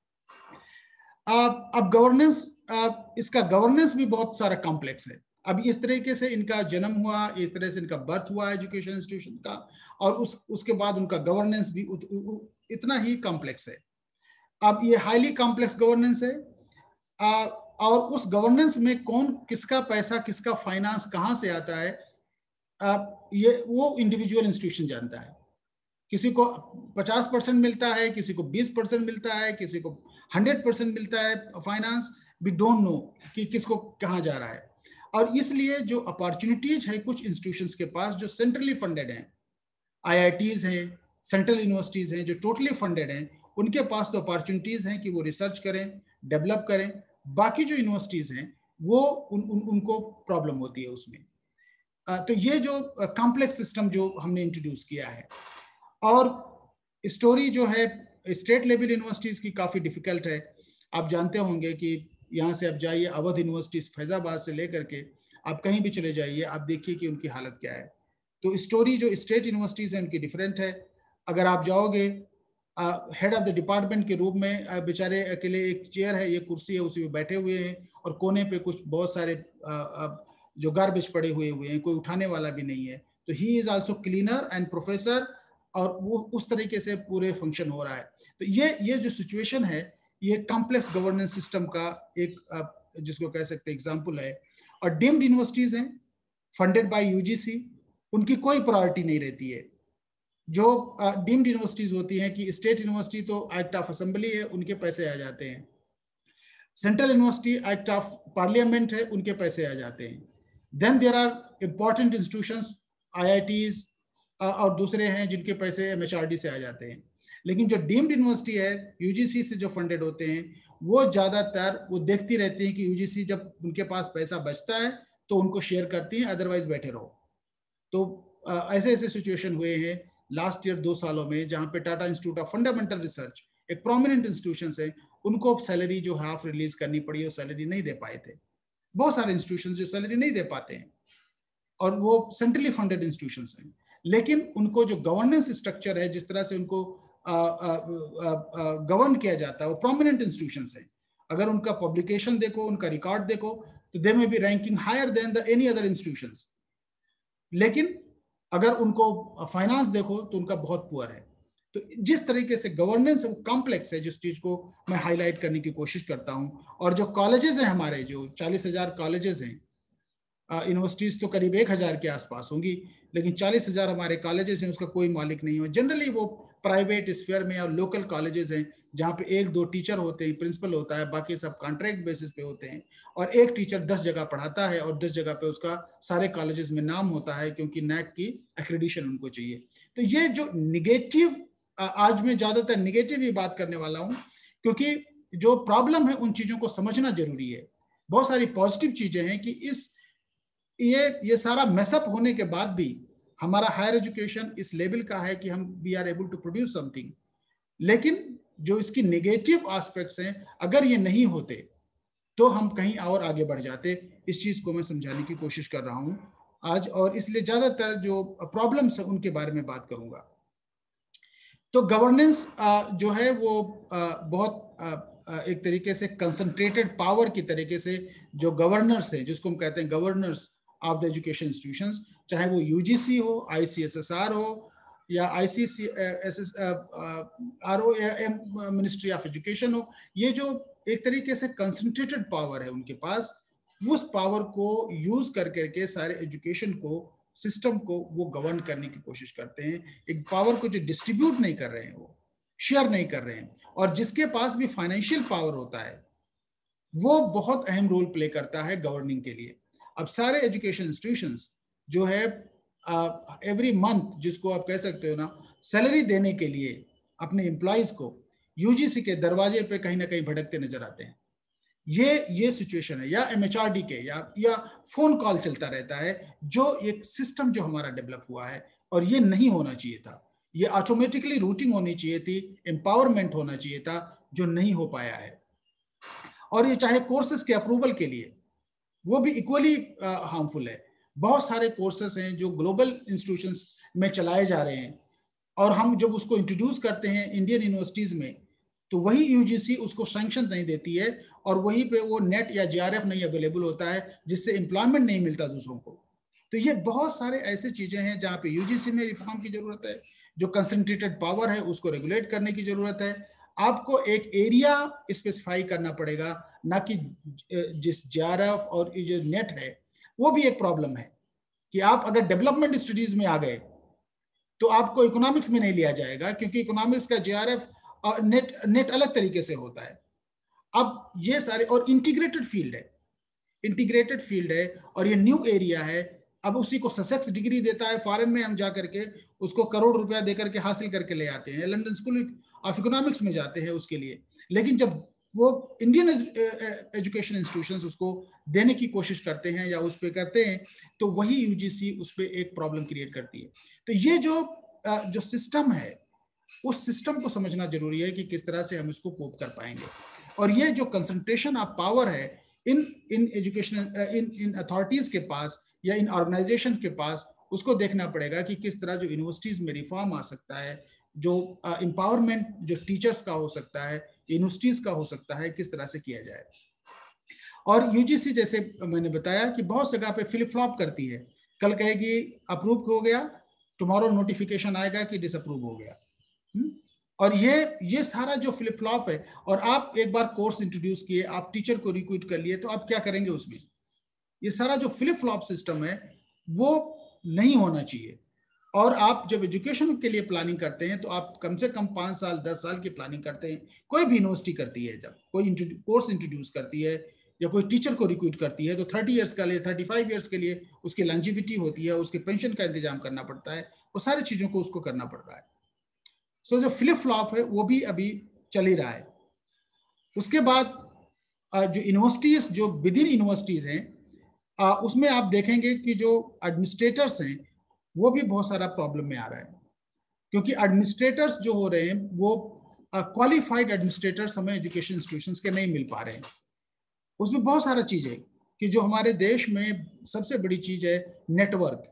uh, अब गवर्नेंस, uh, इसका गवर्नेंस भी बहुत सारा कॉम्प्लेक्स है। अब इस तरीके से इनका जन्म हुआ, इस तरह से इनका बर्थ हुआ एजुकेशन इंस्टीट्यूशन का, और उस उसके बाद उनका गवर्नेंस भी उत, उ, उ, इतना ही कॉम्प्लेक्स है। अब ये हाईली कॉम्प्लेक्स गवर्नेंस है, uh, और उस गवर्नेंस में कौन किसका पैसा, किसका फाइनेंस कहाँ से आता है, अब ये वो इंडिविजुअल इंस्टीट्यूशन जानता है। किसी को पचास परसेंट मिलता है, किसी को बीस परसेंट मिलता है, किसी को हंड्रेड परसेंट मिलता है फाइनेंस, वी डोंट नो कि किसको कहाँ जा रहा है। और इसलिए जो अपॉर्चुनिटीज है कुछ इंस्टीट्यूशंस के पास जो सेंट्रली फंडेड हैं, आईआईटीज हैं, सेंट्रल यूनिवर्सिटीज हैं जो टोटली फंडेड हैं, उनके पास तो अपॉर्चुनिटीज हैं कि वो रिसर्च करें, डेवलप करें। बाकी जो यूनिवर्सिटीज हैं वो उन, उन, उनको प्रॉब्लम होती है उसमें। आ, तो ये जो कॉम्प्लेक्स सिस्टम जो हमने इंट्रोड्यूस किया है, और स्टोरी जो है स्टेट लेवल यूनिवर्सिटीज की काफ़ी डिफिकल्ट है। आप जानते होंगे कि यहाँ से आप जाइए अवध यूनिवर्सिटी फैजाबाद से लेकर के आप कहीं भी चले जाइए, आप देखिए कि उनकी हालत क्या है। तो स्टोरी जो स्टेट यूनिवर्सिटीज है उनकी डिफरेंट है। अगर आप जाओगे हेड ऑफ द डिपार्टमेंट के रूप में, बेचारे अकेले एक चेयर है, ये कुर्सी है, उसी में बैठे हुए हैं, और कोने पे कुछ बहुत सारे आ, आ, जो गार्बेज पड़े हुए हुए हैं, कोई उठाने वाला भी नहीं है। तो he is also cleaner and professor, और वो उस तरीके से पूरे फंक्शन हो रहा है। तो ये ये जो सिचुएशन है, ये कॉम्प्लेक्स गवर्नेंस सिस्टम का एक आ, जिसको कह सकते हैं एग्जाम्पल है। और डीम्ड यूनिवर्सिटीज हैं फंडेड बाय यूजीसी, उनकी कोई प्रायोरिटी नहीं रहती है। जो डीम्ड यूनिवर्सिटीज होती हैं कि स्टेट यूनिवर्सिटी तो एक्ट ऑफ असेंबली है, उनके पैसे आ जाते हैं, central university act of parliament है, उनके पैसे आ जाते हैं। Then there are important institutions, IITs, और दूसरे हैं जिनके पैसे एमएचआरडी से आ जाते हैं। लेकिन जो डीम्ड यूनिवर्सिटी है, यूजीसी से जो फंडेड होते हैं, वो ज्यादातर वो देखती रहती हैं कि यूजीसी जब उनके पास पैसा बचता है तो उनको शेयर करती हैं, अदरवाइज बैठे रहो। तो ऐसे ऐसे सिचुएशन हुए हैं लास्ट ईयर दो सालों में, जहां पे Tata institute of fundamental research, एक प्रोमिनेंट इंस्टीट्यूशन है, उनको सैलरी जो हाफ रिलीज करनी पड़ी, वो सैलरी नहीं दे पाए थे। बहुत सारे इंस्टीट्यूशन जो सैलरी नहीं दे पाते हैं, और वो सेंट्रली फंडेड इंस्टीट्यूशंस हैं, लेकिन उनको जो गवर्नेंस स्ट्रक्चर है, जिस तरह से उनको गवर्न किया जाता है, वो प्रोमिनेंट इंस्टीट्यूशंस हैं। अगर उनका पब्लिकेशन देखो, उनका रिकॉर्ड देखो, तो they may be ranking higher than the any other institutions. लेकिन अगर उनको फाइनेंस देखो तो उनका बहुत पुअर है। तो जिस तरीके से गवर्नेंस है वो कॉम्प्लेक्स है, जिस चीज को मैं हाईलाइट करने की कोशिश करता हूं। और जो कॉलेजेस हैं हमारे, जो चालीस हजार कॉलेजेस हैं, यूनिवर्सिटीज तो करीब एक हजार के आसपास होंगी, लेकिन चालीस हजार हमारे कॉलेजेस हैं, उसका कोई मालिक नहीं हो। जनरली वो प्राइवेट स्फीयर में और लोकल कॉलेजेस हैं, जहाँ पे एक दो टीचर होते हैं, प्रिंसिपल होता है, बाकी सब कॉन्ट्रैक्ट बेसिस पे होते हैं, और एक टीचर दस जगह पढ़ाता है और दस जगह पे उसका सारे कॉलेजेस में नाम होता है, क्योंकि नैक की एक्रेडिशन उनको चाहिए। तो ये जो निगेटिव, आज मैं ज्यादातर निगेटिव ही बात करने वाला हूँ, क्योंकि जो प्रॉब्लम है उन चीजों को समझना जरूरी है। बहुत सारी पॉजिटिव चीजें हैं कि इस ये ये सारा मेसअप होने के बाद भी हमारा हायर एजुकेशन इस लेवल का है कि हम we are able to produce something. लेकिन जो इसकी नेगेटिव एस्पेक्ट्स हैं, अगर ये नहीं होते तो हम कहीं और आगे बढ़ जाते। इस चीज को मैं समझाने की कोशिश कर रहा हूं आज, और इसलिए ज्यादातर जो प्रॉब्लम्स है उनके बारे में बात करूंगा। तो गवर्नेंस जो है वो बहुत एक तरीके से कंसंट्रेटेड पावर की तरीके से जो गवर्नर्स है, जिसको हम कहते हैं governors of the education institutions, चाहे वो यूजीसी हो, आईसीएसएसआर हो, या ICC S R O M ministry of education हो, ये जो एक तरीके से कंसंट्रेटेड पावर है उनके पास, उस पावर को यूज कर करके सारे एजुकेशन को, सिस्टम को वो गवर्न करने की कोशिश करते हैं। एक पावर को जो डिस्ट्रीब्यूट नहीं कर रहे हैं, वो शेयर नहीं कर रहे हैं, और जिसके पास भी फाइनेंशियल पावर होता है वो बहुत अहम रोल प्ले करता है गवर्निंग के लिए। अब सारे एजुकेशन इंस्टीट्यूशंस जो है एवरी uh, मंथ, जिसको आप कह सकते हो ना, सैलरी देने के लिए अपने एम्प्लॉइज को यूजीसी के दरवाजे पे कहीं ना कहीं भटकते नजर आते हैं। ये ये सिचुएशन है, या एमएचआरडी के, या या फोन कॉल चलता रहता है, जो एक सिस्टम जो हमारा डेवलप हुआ है, और ये नहीं होना चाहिए था। ये ऑटोमेटिकली रूटिंग होनी चाहिए थी, एम्पावरमेंट होना चाहिए था, जो नहीं हो पाया है। और ये चाहे कोर्सेज के अप्रूवल के लिए, वो भी इक्वली हार्मफुल है। बहुत सारे कोर्सेज हैं जो ग्लोबल इंस्टीट्यूशंस में चलाए जा रहे हैं, और हम जब उसको इंट्रोड्यूस करते हैं इंडियन यूनिवर्सिटीज में, तो वही यूजीसी उसको सैंक्शन नहीं देती है, और वहीं पे वो नेट या जेआरएफ नहीं अवेलेबल होता है, जिससे एम्प्लॉयमेंट नहीं मिलता दूसरों को। तो ये बहुत सारे ऐसे चीजें हैं जहाँ पे यूजीसी में रिफॉर्म की जरूरत है। जो कंसंट्रेटेड पावर है उसको रेगुलेट करने की जरूरत है। आपको एक एरिया स्पेसिफाई करना पड़ेगा, ना कि जिस जेआरएफ और जो नेट है, वो भी एक प्रॉब्लम है कि आप अगर डेवलपमेंट स्टडीज में आ गए तो आपको इकोनॉमिक्स में नहीं लिया जाएगा, क्योंकि इकोनॉमिक्स का जेआरएफ और नेट नेट अलग तरीके से होता है। अब ये सारे, और इंटीग्रेटेड फील्ड है, इंटीग्रेटेड फील्ड है और ये न्यू एरिया है। अब उसी को ससेक्स डिग्री देता है, फॉरेन में हम जा करके उसको करोड़ रुपया देकर के हासिल करके ले आते हैं, लंदन स्कूल ऑफ इकोनॉमिक्स में जाते हैं उसके लिए। लेकिन जब वो इंडियन एजुकेशन इंस्टीट्यूशंस उसको देने की कोशिश करते हैं या उस पर करते हैं, तो वही यूजीसी उस पर एक प्रॉब्लम क्रिएट करती है। तो ये जो जो सिस्टम है, उस सिस्टम को समझना जरूरी है कि किस तरह से हम इसको कोप कर पाएंगे। और ये जो कंसंट्रेशन ऑफ पावर है इन in education in in authorities के पास या इन ऑर्गेनाइजेशन के पास, उसको देखना पड़ेगा कि किस तरह जो यूनिवर्सिटीज में रिफॉर्म आ सकता है, जो एम्पावरमेंट uh, जो टीचर्स का हो सकता है, यूनिवर्सिटीज का हो सकता है, किस तरह से किया जाए। और यूजीसी जैसे मैंने बताया कि बहुत जगह पे फ्लिप फ्लॉप करती है, कल कहेगी अप्रूव हो गया, टुमारो नोटिफिकेशन आएगा कि डिसअप्रूव हो गया। हुँ? और ये ये सारा जो फ्लिप फ्लॉप है, और आप एक बार कोर्स इंट्रोड्यूस किए, आप टीचर को रिक्रूट कर लिए, तो आप क्या करेंगे उसमें? ये सारा जो फ्लिप फ्लॉप सिस्टम है वो नहीं होना चाहिए। और आप जब एजुकेशन के लिए प्लानिंग करते हैं तो आप कम से कम पाँच साल दस साल की प्लानिंग करते हैं। कोई भी यूनिवर्सिटी करती है, जब कोई कोर्स इंट्रोड्यूस करती है या कोई टीचर को रिक्रूट करती है, तो थर्टी ईयर्स के लिए, थर्टी फाइव ईयर्स के लिए उसकी लॉन्जिविटी होती है, उसके पेंशन का इंतजाम करना पड़ता है, वो सारी चीजों को उसको करना पड़ रहा है। सो so, जो फ्लिप फ्लॉप है वो भी अभी चल ही रहा है। उसके बाद जो यूनिवर्सिटीज जो विद इन यूनिवर्सिटीज हैं उसमें आप देखेंगे कि जो एडमिनिस्ट्रेटर्स हैं वो भी बहुत सारा प्रॉब्लम में आ रहा है, क्योंकि एडमिनिस्ट्रेटर्स जो हो रहे हैं वो क्वालिफाइड एडमिनिस्ट्रेटर्स हमें एजुकेशन इंस्टीट्यूशंस के नहीं मिल पा रहे हैं। उसमें बहुत सारा चीज है कि जो हमारे देश में सबसे बड़ी चीज है नेटवर्क।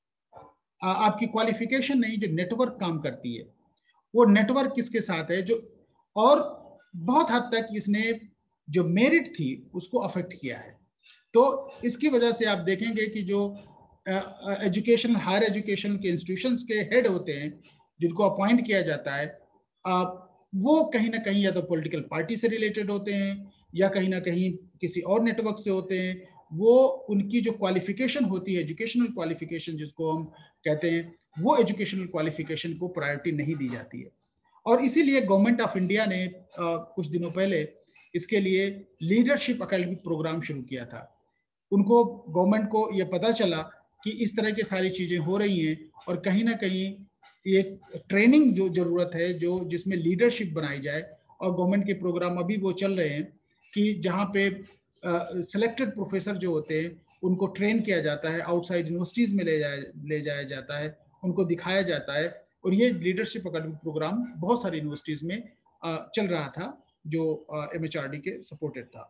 आपकी क्वालिफिकेशन नहीं, जो नेटवर्क काम करती है वो नेटवर्क किसके साथ है, जो और बहुत हद तक इसने जो मेरिट थी उसको अफेक्ट किया है। तो इसकी वजह से आप देखेंगे कि जो एजुकेशन हायर एजुकेशन के इंस्टीट्यूशंस के हेड होते हैं जिनको अपॉइंट किया जाता है, आ, वो कहीं ना कहीं या तो पॉलिटिकल पार्टी से रिलेटेड होते हैं या कहीं ना कहीं किसी और नेटवर्क से होते हैं। वो उनकी जो क्वालिफिकेशन होती है, एजुकेशनल क्वालिफिकेशन जिसको हम कहते हैं, वो एजुकेशनल क्वालिफिकेशन को प्रायोरिटी नहीं दी जाती है। और इसीलिए गवर्नमेंट ऑफ इंडिया ने आ, कुछ दिनों पहले इसके लिए लीडरशिप अकेडमी प्रोग्राम शुरू किया था। उनको गवर्नमेंट को ये पता चला कि इस तरह की सारी चीजें हो रही हैं और कहीं ना कहीं एक ट्रेनिंग जो जरूरत है जो जिसमें लीडरशिप बनाई जाए। और गवर्नमेंट के प्रोग्राम अभी वो चल रहे हैं कि जहाँ पे सिलेक्टेड uh, प्रोफेसर जो होते हैं उनको ट्रेन किया जाता है, आउटसाइड यूनिवर्सिटीज में ले जाया ले जाया जाता है, उनको दिखाया जाता है। और ये लीडरशिप अकेडमी प्रोग्राम बहुत सारी यूनिवर्सिटीज में uh, चल रहा था जो एम एच आर डी के सपोर्टेड था।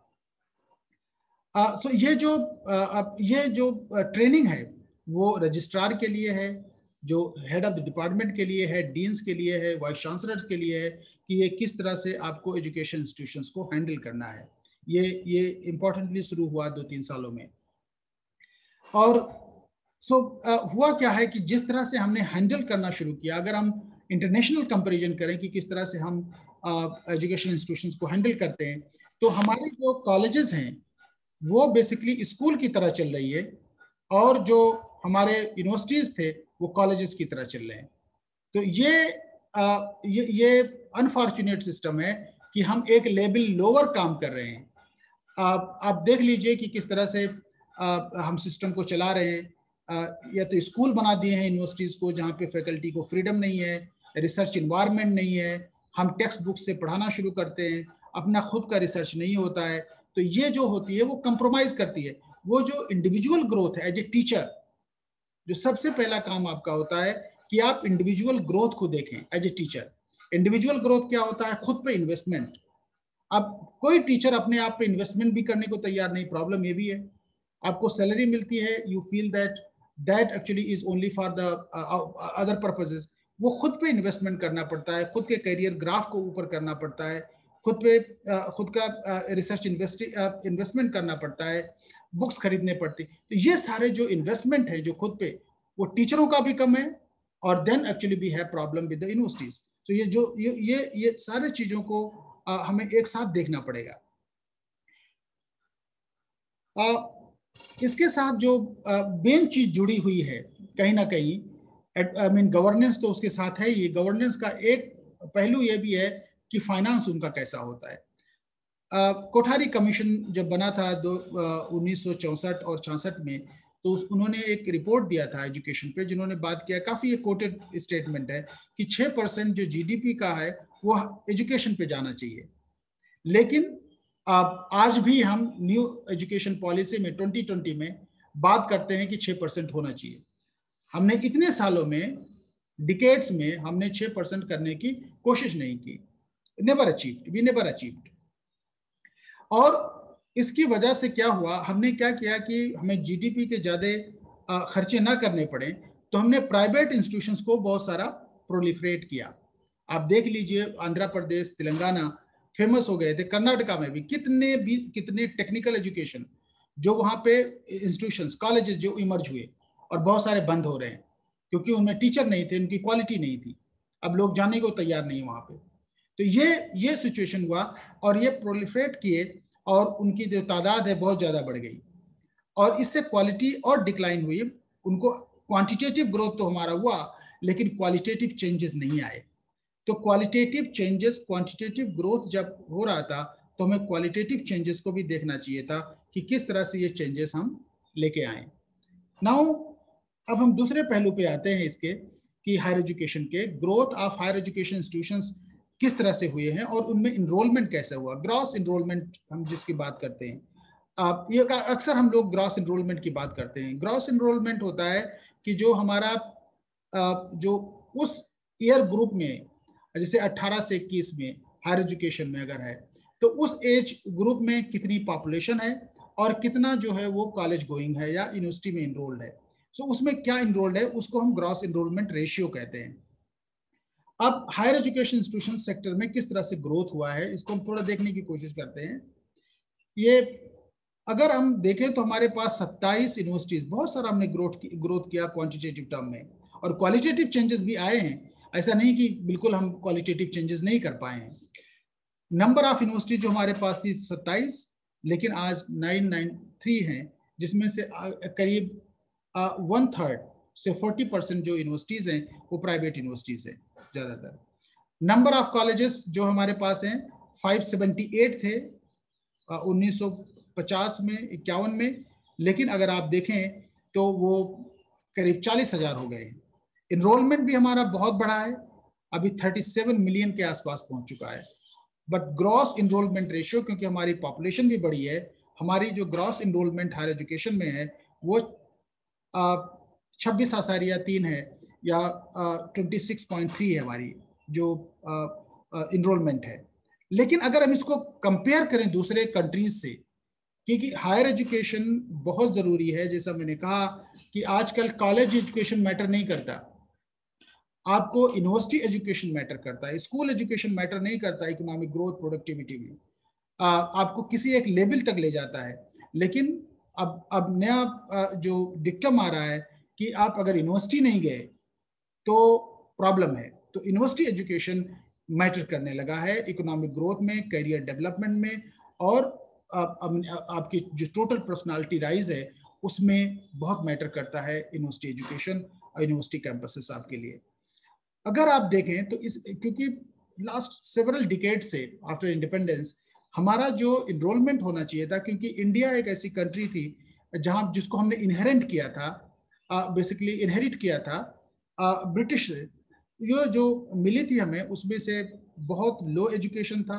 सो uh, so ये जो uh, ये जो ट्रेनिंग uh, है वो रजिस्ट्रार के लिए है, जो हेड ऑफ द डिपार्टमेंट के लिए है, डीन्स के लिए है, वाइस चांसलर के लिए है कि ये किस तरह से आपको एजुकेशन इंस्टीट्यूशंस को हैंडल करना है। ये ये इम्पोर्टेंटली शुरू हुआ दो तीन सालों में। और सो so, हुआ क्या है कि जिस तरह से हमने हैंडल करना शुरू किया, अगर हम इंटरनेशनल कंपैरिजन करें कि किस तरह से हम एजुकेशन इंस्टीट्यूशंस को हैंडल करते हैं, तो हमारे जो कॉलेजेस हैं वो बेसिकली स्कूल की तरह चल रही है और जो हमारे यूनिवर्सिटीज थे वो कॉलेजेस की तरह चल रहे हैं। तो ये आ, ये ये अनफॉर्चुनेट सिस्टम है कि हम एक लेवल लोअर काम कर रहे हैं। आप आप देख लीजिए कि किस तरह से आ, हम सिस्टम को चला रहे हैं। आ, या तो स्कूल बना दिए हैं यूनिवर्सिटीज को जहाँ पे फैकल्टी को फ्रीडम नहीं है, रिसर्च इन्वायरमेंट नहीं है, हम टेक्स्ट बुक से पढ़ाना शुरू करते हैं, अपना खुद का रिसर्च नहीं होता है। तो ये जो होती है वो कंप्रोमाइज करती है। वो जो इंडिविजुअल ग्रोथ है एज ए टीचर, जो सबसे पहला काम आपका होता है कि आप इंडिविजुअल ग्रोथ को देखें as a teacher. Individual growth क्या होता है? खुद पे इन्वेस्टमेंट। अब कोई टीचर अपने आप पे इन्वेस्टमेंट भी करने को तैयार नहीं। प्रॉब्लम ये भी है, आपको सैलरी मिलती है, you feel that that actually is only for the other purposes. वो खुद पे इन्वेस्टमेंट करना पड़ता है, खुद के करियर ग्राफ को ऊपर करना पड़ता है, खुद पे खुद का रिसर्च इन्वेस्टमेंट करना पड़ता है, बुक्स खरीदने पड़ती। तो ये सारे जो इन्वेस्टमेंट है जो खुद पे, वो टीचरों का भी कम है। और then actually we have problem with the universities. तो ये जो ये ये ये सारे चीजों को आ, हमें एक साथ देखना पड़ेगा। आ, इसके साथ जो मेन चीज जुड़ी हुई है कहीं ना कहीं, आई मीन गवर्नेंस तो उसके साथ है। ये गवर्नेंस का एक पहलू ये भी है कि फाइनेंस उनका कैसा होता है। uh, कोठारी कमीशन जब बना था दो उन्नीस सौ चौसठ और छियासठ में, तो उन्होंने एक रिपोर्ट दिया था एजुकेशन पे, जिन्होंने बात किया, काफी एक कोटेड स्टेटमेंट है कि छह परसेंट जो जीडीपी का है वो एजुकेशन पे जाना चाहिए। लेकिन अब आज भी हम न्यू एजुकेशन पॉलिसी में ट्वेंटी ट्वेंटी में बात करते हैं कि छह परसेंट होना चाहिए। हमने इतने सालों में, डिकेड्स में, हमने छह परसेंट करने की कोशिश नहीं की। Never achieved, we never achieved. और इसकी वजह से क्या हुआ, हमने क्या किया कि हमें जीडीपी के ज्यादा खर्चे ना करने पड़े, तो हमने प्राइवेट इंस्टीट्यूशंस को बहुत सारा प्रोलिफरेट किया। आप देख लीजिए, आंध्र प्रदेश, तेलंगाना फेमस हो गए थे। कर्नाटका में भी कितने भी कितने टेक्निकल एजुकेशन जो वहाँ पे इंस्टीट्यूशंस, कॉलेजेस जो इमर्ज हुए, और बहुत सारे बंद हो रहे हैं क्योंकि उनमें टीचर नहीं थे, उनकी क्वालिटी नहीं थी। अब लोग जाने को तैयार नहीं वहाँ पे। तो ये ये सिचुएशन हुआ और ये प्रोलिफरेट किए और उनकी जो तादाद है बहुत ज़्यादा बढ़ गई और इससे क्वालिटी और डिक्लाइन हुई। उनको क्वांटिटेटिव ग्रोथ तो हमारा हुआ लेकिन क्वालिटेटिव चेंजेस नहीं आए। तो क्वालिटेटिव चेंजेस, क्वांटिटेटिव ग्रोथ जब हो रहा था तो हमें क्वालिटेटिव चेंजेस को भी देखना चाहिए था कि किस तरह से ये चेंजेस हम लेके आए। नाउ अब हम दूसरे पहलू पे आते हैं इसके कि हायर एजुकेशन के growth of higher education institutions किस तरह से हुए हैं और उनमें इनरोलमेंट कैसा हुआ। ग्रॉस इनरोलमेंट हम जिसकी बात करते हैं, आप ये अक्सर हम लोग ग्रॉस इनरोलमेंट की बात करते हैं। ग्रॉस इनरोलमेंट होता है कि जो हमारा जो उस ईयर ग्रुप में, जैसे अठारह से इक्कीस में हायर एजुकेशन में अगर है, तो उस एज ग्रुप में कितनी पॉपुलेशन है और कितना जो है वो कॉलेज गोइंग है या यूनिवर्सिटी में इनरोल्ड है। सो so, उसमें क्या इनरोल्ड है उसको हम ग्रॉस इनरोलमेंट रेशियो कहते हैं। अब हायर एजुकेशन इंस्टीट्यूशन सेक्टर में किस तरह से ग्रोथ हुआ है इसको हम थोड़ा देखने की कोशिश करते हैं। ये अगर हम देखें तो हमारे पास सत्ताईस यूनिवर्सिटीज, बहुत सारा हमने ग्रोथ की, ग्रोथ किया क्वांटिटेटिव टर्म में, और क्वालिटेटिव चेंजेस भी आए हैं। ऐसा नहीं कि बिल्कुल हम क्वालिटेटिव चेंजेस नहीं कर पाए हैं। नंबर ऑफ यूनिवर्सिटी जो हमारे पास थी सत्ताईस, लेकिन आज नाइन नाइन थ्री हैं, जिसमें से करीब वन थर्ड से फोर्टी परसेंट जो यूनिवर्सिटीज हैं वो प्राइवेट यूनिवर्सिटीज हैं ज्यादातर। नंबर ऑफ कॉलेजेस जो हमारे पास हैं फाइव सेवेंटी एट थे उन्नीस सौ पचास में, इक्यावन में, लेकिन अगर आप देखें तो वो करीब चालीस हजार हो गए। इनरोलमेंट भी हमारा बहुत बड़ा है, अभी सैंतीस मिलियन के आसपास पहुंच चुका है। बट ग्रॉस इनरोलमेंट रेशियो, क्योंकि हमारी पॉपुलेशन भी बड़ी है, हमारी जो ग्रॉस इनरोलमेंट हायर एजुकेशन में है वो छब्बीस आसारिया तीन है या ट्वेंटी सिक्स पॉइंट थ्री है हमारी जो इनरोलमेंट है। लेकिन अगर हम इसको कंपेयर करें दूसरे कंट्रीज से, क्योंकि हायर एजुकेशन बहुत जरूरी है, जैसा मैंने कहा कि आजकल कॉलेज एजुकेशन मैटर नहीं करता, आपको यूनिवर्सिटी एजुकेशन मैटर करता है, स्कूल एजुकेशन मैटर नहीं करता इकोनॉमिक ग्रोथ प्रोडक्टिविटी में, आ, आपको किसी एक लेवल तक ले जाता है। लेकिन अब अब नया आ, जो डिक्टम आ रहा है कि आप अगर यूनिवर्सिटी नहीं गए तो प्रॉब्लम है। तो यूनिवर्सिटी एजुकेशन मैटर करने लगा है इकोनॉमिक ग्रोथ में, करियर डेवलपमेंट में, और आप, आप, आपकी जो टोटल पर्सनालिटी राइज है उसमें बहुत मैटर करता है यूनिवर्सिटी एजुकेशन और यूनिवर्सिटी कैंपसेस आपके लिए। अगर आप देखें तो इस, क्योंकि लास्ट सेवरल डिकेड से आफ्टर इंडिपेंडेंस हमारा जो इनरोलमेंट होना चाहिए था, क्योंकि इंडिया एक ऐसी कंट्री थी जहां जिसको हमने इनहेरेंट किया था, बेसिकली uh, इनहेरिट किया था ब्रिटिश uh, ये जो मिली थी हमें, उसमें से बहुत लो एजुकेशन था,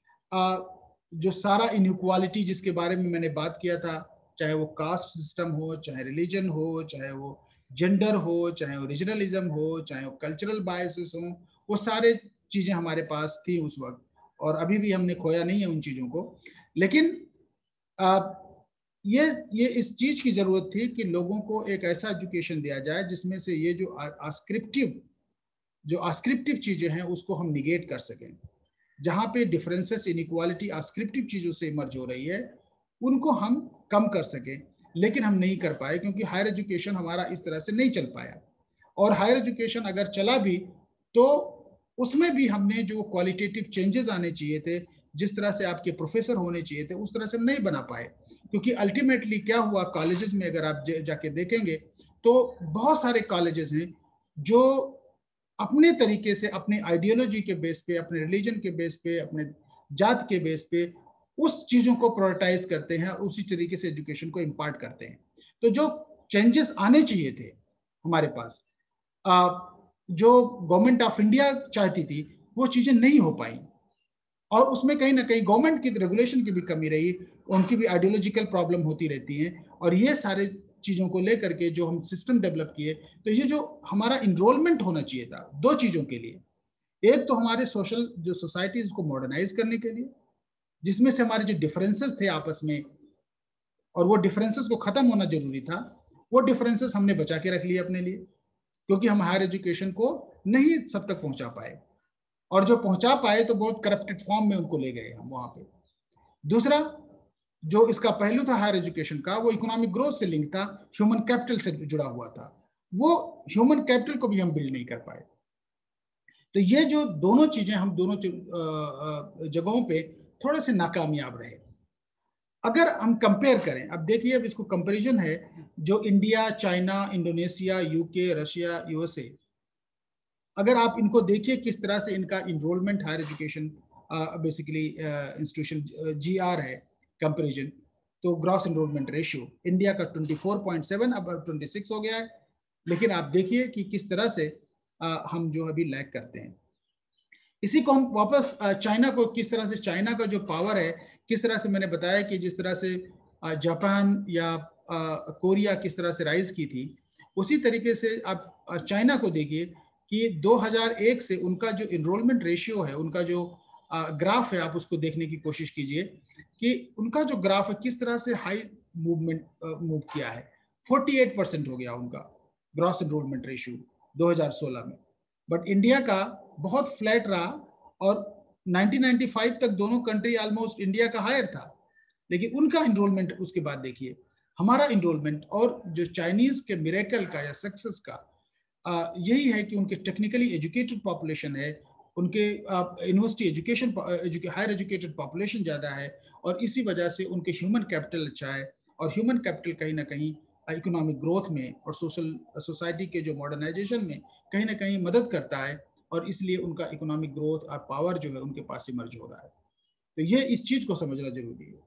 uh, जो सारा इनइक्वालिटी जिसके बारे में मैंने बात किया था, चाहे वो कास्ट सिस्टम हो, चाहे रिलीजन हो, चाहे वो जेंडर हो, चाहे वो रीजनलिज्म हो, चाहे वो कल्चरल बायसेस हो, वो सारे चीजें हमारे पास थी उस वक्त, और अभी भी हमने खोया नहीं है उन चीजों को। लेकिन आ, ये ये इस चीज की जरूरत थी कि लोगों को एक ऐसा एजुकेशन दिया जाए जिसमें से ये जो आस्क्रिप्टिव जो आस्क्रिप्टिव चीजें हैं उसको हम निगेट कर सकें। जहां पे डिफरेंसेस, इनइक्वालिटी आस्क्रिप्टिव चीजों से इमर्ज हो रही है उनको हम कम कर सकें, लेकिन हम नहीं कर पाए क्योंकि हायर एजुकेशन हमारा इस तरह से नहीं चल पाया। और हायर एजुकेशन अगर चला भी तो उसमें भी हमने जो क्वालिटेटिव चेंजेस आने चाहिए थे, जिस तरह से आपके प्रोफेसर होने चाहिए थे, उस तरह से नहीं बना पाए। क्योंकि अल्टीमेटली क्या हुआ, कॉलेजेस में अगर आप जाके देखेंगे तो बहुत सारे कॉलेजेस हैं जो अपने तरीके से, अपने आइडियोलॉजी के बेस पे, अपने रिलीजन के बेस पे, अपने जात के बेस पे उस चीजों को प्रायोरिटाइज करते हैं, उसी तरीके से एजुकेशन को इम्पार्ट करते हैं। तो जो चेंजेस आने चाहिए थे हमारे पास, आ, जो गवर्नमेंट ऑफ इंडिया चाहती थी, वो चीजें नहीं हो पाई, और उसमें कहीं ना कहीं गवर्नमेंट की रेगुलेशन की भी कमी रही, उनकी भी आइडियोलॉजिकल प्रॉब्लम होती रहती है। और ये सारे चीजों को लेकर के जो हम सिस्टम डेवलप किए, तो ये जो हमारा इनरोलमेंट होना चाहिए था दो चीजों के लिए, एक तो हमारे सोशल जो सोसाइटी को मॉडर्नाइज करने के लिए, जिसमें से हमारे जो डिफरेंसेस थे आपस में, और वो डिफरेंसेस को खत्म होना जरूरी था, वो डिफरेंसेस हमने बचा के रख लिए अपने लिए, क्योंकि हम हायर एजुकेशन को नहीं सब तक पहुंचा पाए, और जो पहुंचा पाए तो बहुत करप्टेड फॉर्म में उनको ले गए हम वहां पे। दूसरा जो इसका पहलू था हायर एजुकेशन का, वो इकोनॉमिक ग्रोथ से लिंक था, ह्यूमन कैपिटल से जुड़ा हुआ था, वो ह्यूमन कैपिटल को भी हम बिल्ड नहीं कर पाए। तो ये जो दोनों चीजें हम दोनों जगहों पे थोड़े से नाकामयाब रहे। अगर हम कंपेयर करें, अब देखिए, अब इसको कंपैरिजन है जो India, China, Indonesia, UK, Russia, USA, अगर आप इनको देखिए किस तरह से इनका enrolment higher education basically institution G R है कंपैरिजन, तो ग्रॉस इनरोलमेंट रेशियो इंडिया का चौबीस पॉइंट सात अब छब्बीस हो गया है। लेकिन आप देखिए कि किस तरह से हम जो अभी लैग करते हैं। इसी को हम वापस चाइना को, किस तरह से चाइना का जो पावर है, किस तरह से मैंने बताया कि जिस तरह से जापान या कोरिया किस तरह से राइज की थी, उसी तरीके से आप चाइना को देखिए कि दो हज़ार एक से उनका जो इनरोलमेंट रेशियो है, उनका जो ग्राफ है, आप उसको देखने की कोशिश कीजिए कि उनका जो ग्राफ है किस तरह से हाई मूवमेंट मूव किया है। अड़तालीस परसेंट हो गया उनका ग्रॉस इनरोलमेंट रेशियो दो हज़ार सोलह में, बट इंडिया का बहुत फ्लैट रहा और नाइनटीन नाइंटी फाइव तक दोनों कंट्री ऑलमोस्ट इंडिया का हायर था, लेकिन उनका इनरोलमेंट उसके बाद देखिए, हमारा इनरोलमेंट और जो चाइनीज के मिरेकल का या सक्सेस का आ, यही है कि उनके टेक्निकली एजुकेटेड पॉपुलेशन है, उनके university education higher educated population ज़्यादा है, और इसी वजह से उनके ह्यूमन कैपिटल अच्छा है, और ह्यूमन कैपिटल कहीं ना कहीं इकोनॉमिक ग्रोथ में और सोशल सोसाइटी के जो मॉडर्नाइजेशन में कहीं ना कहीं मदद करता है, और इसलिए उनका इकोनॉमिक ग्रोथ और पावर जो है उनके पास इमर्ज हो रहा है। तो ये इस चीज को समझना जरूरी है।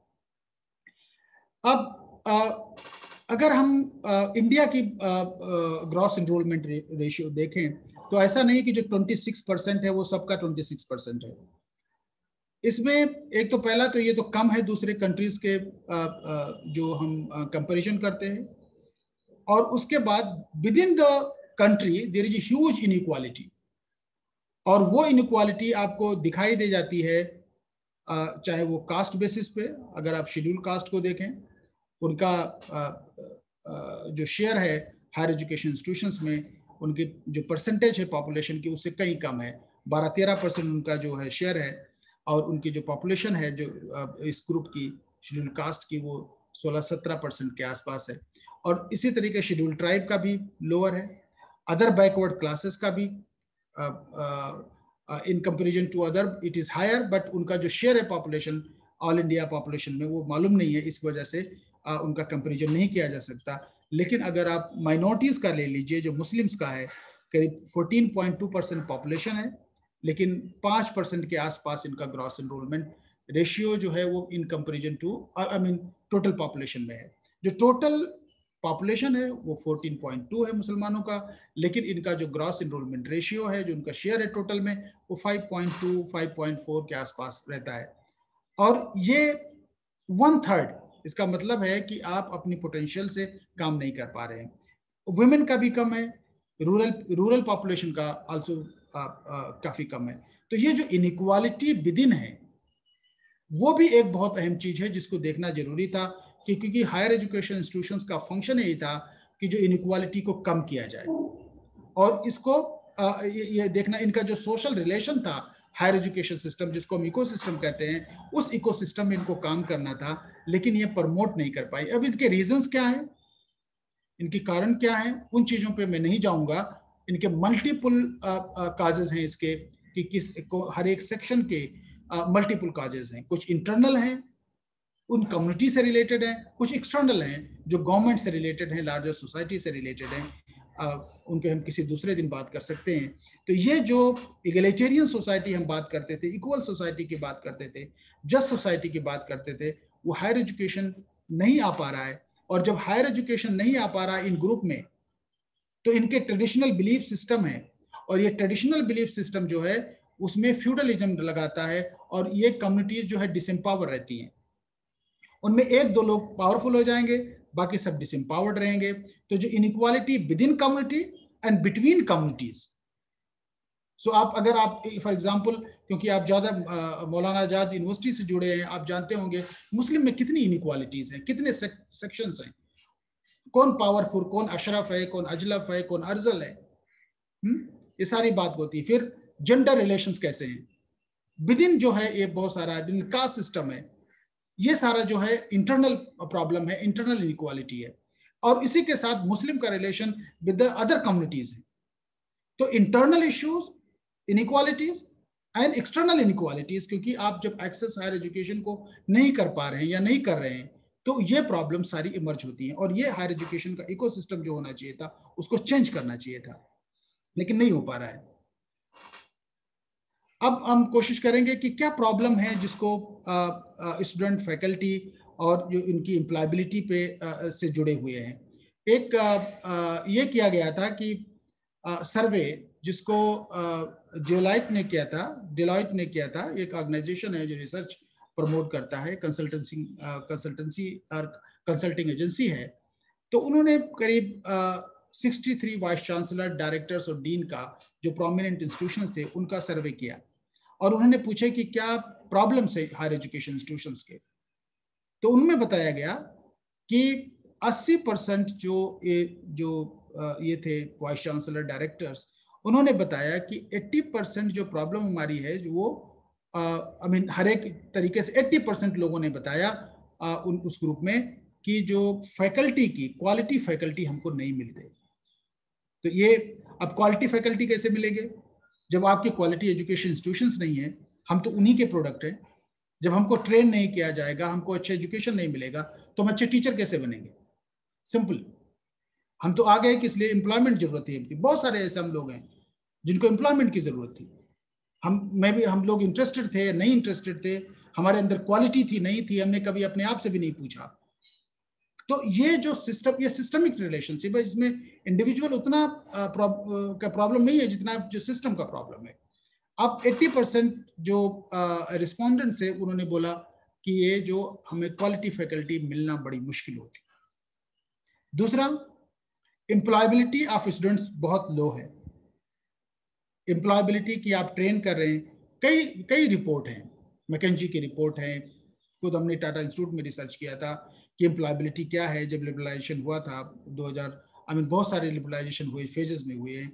अब आ, अगर हम आ, इंडिया की ग्रॉस इनरोलमेंट रेशियो देखें तो ऐसा नहीं कि जो छब्बीस परसेंट है वो सबका छब्बीस परसेंट है। इसमें एक तो पहला तो ये तो कम है दूसरे कंट्रीज के आ, आ, जो हम कंपैरिजन करते हैं, और उसके बाद within the country there is huge inequality, और वो इनइक्वालिटी आपको दिखाई दे जाती है चाहे वो कास्ट बेसिस पे, अगर आप शेड्यूल कास्ट को देखें, उनका जो शेयर है हायर एजुकेशन इंस्टीट्यूशंस में, उनकी जो परसेंटेज है पॉपुलेशन की उससे कहीं कम है, बारह तेरह परसेंट उनका जो है शेयर है, और उनकी जो पॉपुलेशन है जो इस ग्रुप की शेड्यूल कास्ट की वो सोलह सत्रह परसेंट के आसपास है। और इसी तरीके शेड्यूल ट्राइब का भी लोअर है, अदर बैकवर्ड क्लासेस का भी in comparison to other it is higher, but उनका जो शेयर है पॉपुलेशन ऑल इंडिया पॉपुलेशन में वो मालूम नहीं है, इस वजह से uh, उनका कंपेरिजन नहीं किया जा सकता। लेकिन अगर आप माइनॉरिटीज का ले लीजिए, जो मुस्लिम्स का है करीब चौदह पॉइंट दो परसेंट पॉपुलेशन है, लेकिन पाँच परसेंट के आसपास इनका ग्रॉस एनरोलमेंट रेशियो जो है वो in comparison to I mean total population में है। जो टोटल पॉपुलेशन है वो चौदह पॉइंट दो है मुसलमानों का, लेकिन इनका जो ग्रॉस एनरोलमेंट रेशियो है, जो उनका शेयर है टोटल में, वो पाँच पॉइंट दो पाँच पॉइंट चार के आसपास रहता है। और ये वन थर्ड, इसका मतलब है कि आप अपनी पोटेंशियल से काम नहीं कर पा रहे हैं। वुमेन का भी कम है, रूरल रूरल पॉपुलेशन का आल्सो काफी कम है। तो ये जो इनइक्वालिटी विद इन है वो भी एक बहुत अहम चीज है जिसको देखना जरूरी था, कि क्योंकि हायर एजुकेशन इंस्टीट्यूशंस का फंक्शन यही था कि जो इनइक्वालिटी को कम किया जाए, और इसको आ, ये, ये देखना, इनका जो सोशल रिलेशन था हायर एजुकेशन सिस्टम जिसको हम इकोसिस्टम कहते हैं, उस इकोसिस्टम में इनको काम करना था, लेकिन ये प्रमोट नहीं कर पाई। अब इनके रीजंस क्या है, इनके कारण क्या है, उन चीजों पे मैं नहीं जाऊंगा। इनके मल्टीपल काजेस हैं इसके, कि किस को हर एक सेक्शन के मल्टीपल काजेस हैं, कुछ इंटरनल हैं उन कम्युनिटी से रिलेटेड हैं, कुछ एक्सटर्नल हैं जो गवर्नमेंट से रिलेटेड हैं, लार्जर सोसाइटी से रिलेटेड हैं, उन पे हम किसी दूसरे दिन बात कर सकते हैं। तो ये जो इगलिटेरियन सोसाइटी हम बात करते थे, इक्वल सोसाइटी की बात करते थे, जस्ट सोसाइटी की बात करते थे, वो हायर एजुकेशन नहीं आ पा रहा है। और जब हायर एजुकेशन नहीं आ पा रहा है इन ग्रुप में, तो इनके ट्रेडिशनल बिलीफ सिस्टम है, और ये ट्रेडिशनल बिलीफ सिस्टम जो है उसमें फ्यूडलिज्म लगाता है, और ये कम्युनिटीज जो है डिसएम्पावर रहती हैं, उनमें एक दो लोग पावरफुल हो जाएंगे, बाकी सब डिसएम्पावर्ड रहेंगे। तो जो inequality within community and between communities, so आप अगर आप फॉर एग्जांपल, क्योंकि आप ज्यादा मौलाना आजाद यूनिवर्सिटी से जुड़े हैं, आप जानते होंगे मुस्लिम में कितनी इनइक्वालिटीज हैं, कितने सेक, सेक्शंस हैं, कौन पावरफुल, कौन अशरफ है, कौन अजलफ है, कौन अर्जल है, हुँ? ये सारी बात होती है। फिर जेंडर रिलेशंस कैसे हैं विद इन, जो है ये बहुत सारा कास्ट सिस्टम है, ये सारा जो है इंटरनल प्रॉब्लम है, इंटरनल इनइक्वालिटी है। और इसी के साथ मुस्लिम का relation with the other communities है। तो internal issues, inequalities and external inequalities, क्योंकि आप जब एक्सेस हायर एजुकेशन को नहीं कर पा रहे हैं या नहीं कर रहे हैं, तो ये प्रॉब्लम सारी इमर्ज होती हैं, और ये हायर एजुकेशन का इकोसिस्टम जो होना चाहिए था उसको चेंज करना चाहिए था, लेकिन नहीं हो पा रहा है। अब हम कोशिश करेंगे कि क्या प्रॉब्लम है जिसको स्टूडेंट, फैकल्टी और जो इनकी एम्प्लॉयबिलिटी पे आ, से जुड़े हुए हैं। एक आ, आ, ये किया गया था कि सर्वे जिसको डेलॉयट ने किया था डेलॉयट ने किया था एक ऑर्गेनाइजेशन है जो रिसर्च प्रमोट करता है, कंसल्टेंसी कंसल्टेंसी और कंसल्टिंग एजेंसी है। तो उन्होंने करीब sixty three vice chancellor, directors और डीन का जो प्रोमिनेंट इंस्टीट्यूशंस थे उनका सर्वे किया और उन्होंने पूछा कि क्या प्रॉब्लम्स है हायर एजुकेशन इंस्टीट्यूशंस के। तो उनमें बताया गया कि अस्सी परसेंट जो ये जो ये थे वाइस चांसलर, डायरेक्टर्स, उन्होंने बताया कि अस्सी परसेंट जो प्रॉब्लम हमारी है जो वो आई मीन हर एक तरीके से अस्सी परसेंट लोगों ने बताया आ, उन उस ग्रुप में कि जो फैकल्टी की क्वालिटी फैकल्टी हमको नहीं मिलते। तो ये अब क्वालिटी फैकल्टी कैसे मिलेंगे जब आपकी क्वालिटी एजुकेशन इंस्टीट्यूशंस नहीं है? हम तो उन्हीं के प्रोडक्ट हैं। जब हमको ट्रेन नहीं किया जाएगा, हमको अच्छा एजुकेशन नहीं मिलेगा, तो हम अच्छे टीचर कैसे बनेंगे? सिंपल। हम तो आ गए कि इसलिए एम्प्लॉयमेंट जरूरत है। बहुत सारे ऐसे हम लोग हैं जिनको एम्प्लॉयमेंट की जरूरत थी। हम मैं भी हम लोग इंटरेस्टेड थे, नहीं इंटरेस्टेड थे, हमारे अंदर क्वालिटी थी, नहीं थी, हमने कभी अपने आप से भी नहीं पूछा। तो ये जो सिस्टम, ये सिस्टमिक रिलेशनशिप है, इसमें इंडिविजुअल उतना का प्रॉब्लम नहीं है जितना जो सिस्टम का प्रॉब्लम है। अब अस्सी परसेंट जो रिस्पोंडेंट्स है उन्होंने बोला कि ये जो हमें क्वालिटी फैकल्टी मिलना बड़ी मुश्किल होती। दूसरा, एम्प्लॉयबिलिटी ऑफ स्टूडेंट्स बहुत लो है। एम्प्लॉयबिलिटी की आप ट्रेन कर रहे हैं, कई कई रिपोर्ट हैं, मैकेंजी की रिपोर्ट है, खुद हमने टाटा इंस्टीट्यूट में रिसर्च किया था कि एम्प्लॉयबिलिटी क्या है। जब लिबरलाइजेशन हुआ था दो हज़ार, आई मीन बहुत सारे लिबरलाइजेशन हुए, फेजेस में हुए हैं।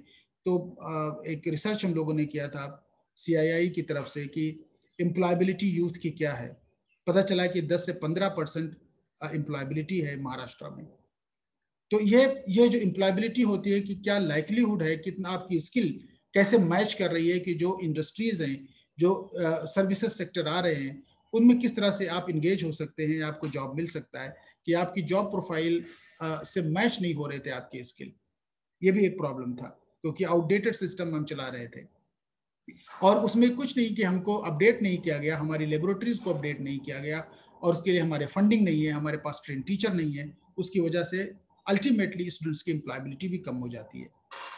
तो एक रिसर्च हम लोगों ने किया था सी आई आई की तरफ से कि एम्प्लॉयबिलिटी यूथ की क्या है। पता चला कि दस से पंद्रह परसेंट एम्प्लॉयबिलिटी है महाराष्ट्र में। तो ये ये जो एम्प्लॉयबिलिटी होती है कि क्या लाइकलीहुड है, कितना आपकी स्किल कैसे मैच कर रही है कि जो इंडस्ट्रीज हैं, जो सर्विसेज सेक्टर आ रहे हैं, उनमें किस तरह से आप इंगेज हो सकते हैं, आपको जॉब मिल सकता है, कि आपकी जॉब प्रोफाइल से मैच नहीं हो रहे थे आपके स्किल। ये भी एक प्रॉब्लम था क्योंकि आउटडेटेड सिस्टम हम चला रहे थे और उसमें कुछ नहीं कि हमको अपडेट नहीं किया गया, हमारी लेबोरेटरीज को अपडेट नहीं किया गया और उसके लिए हमारे फंडिंग नहीं है, हमारे पास ट्रेन टीचर नहीं है। उसकी वजह से अल्टीमेटली स्टूडेंट्स की एम्प्लॉयबिलिटी भी कम हो जाती है।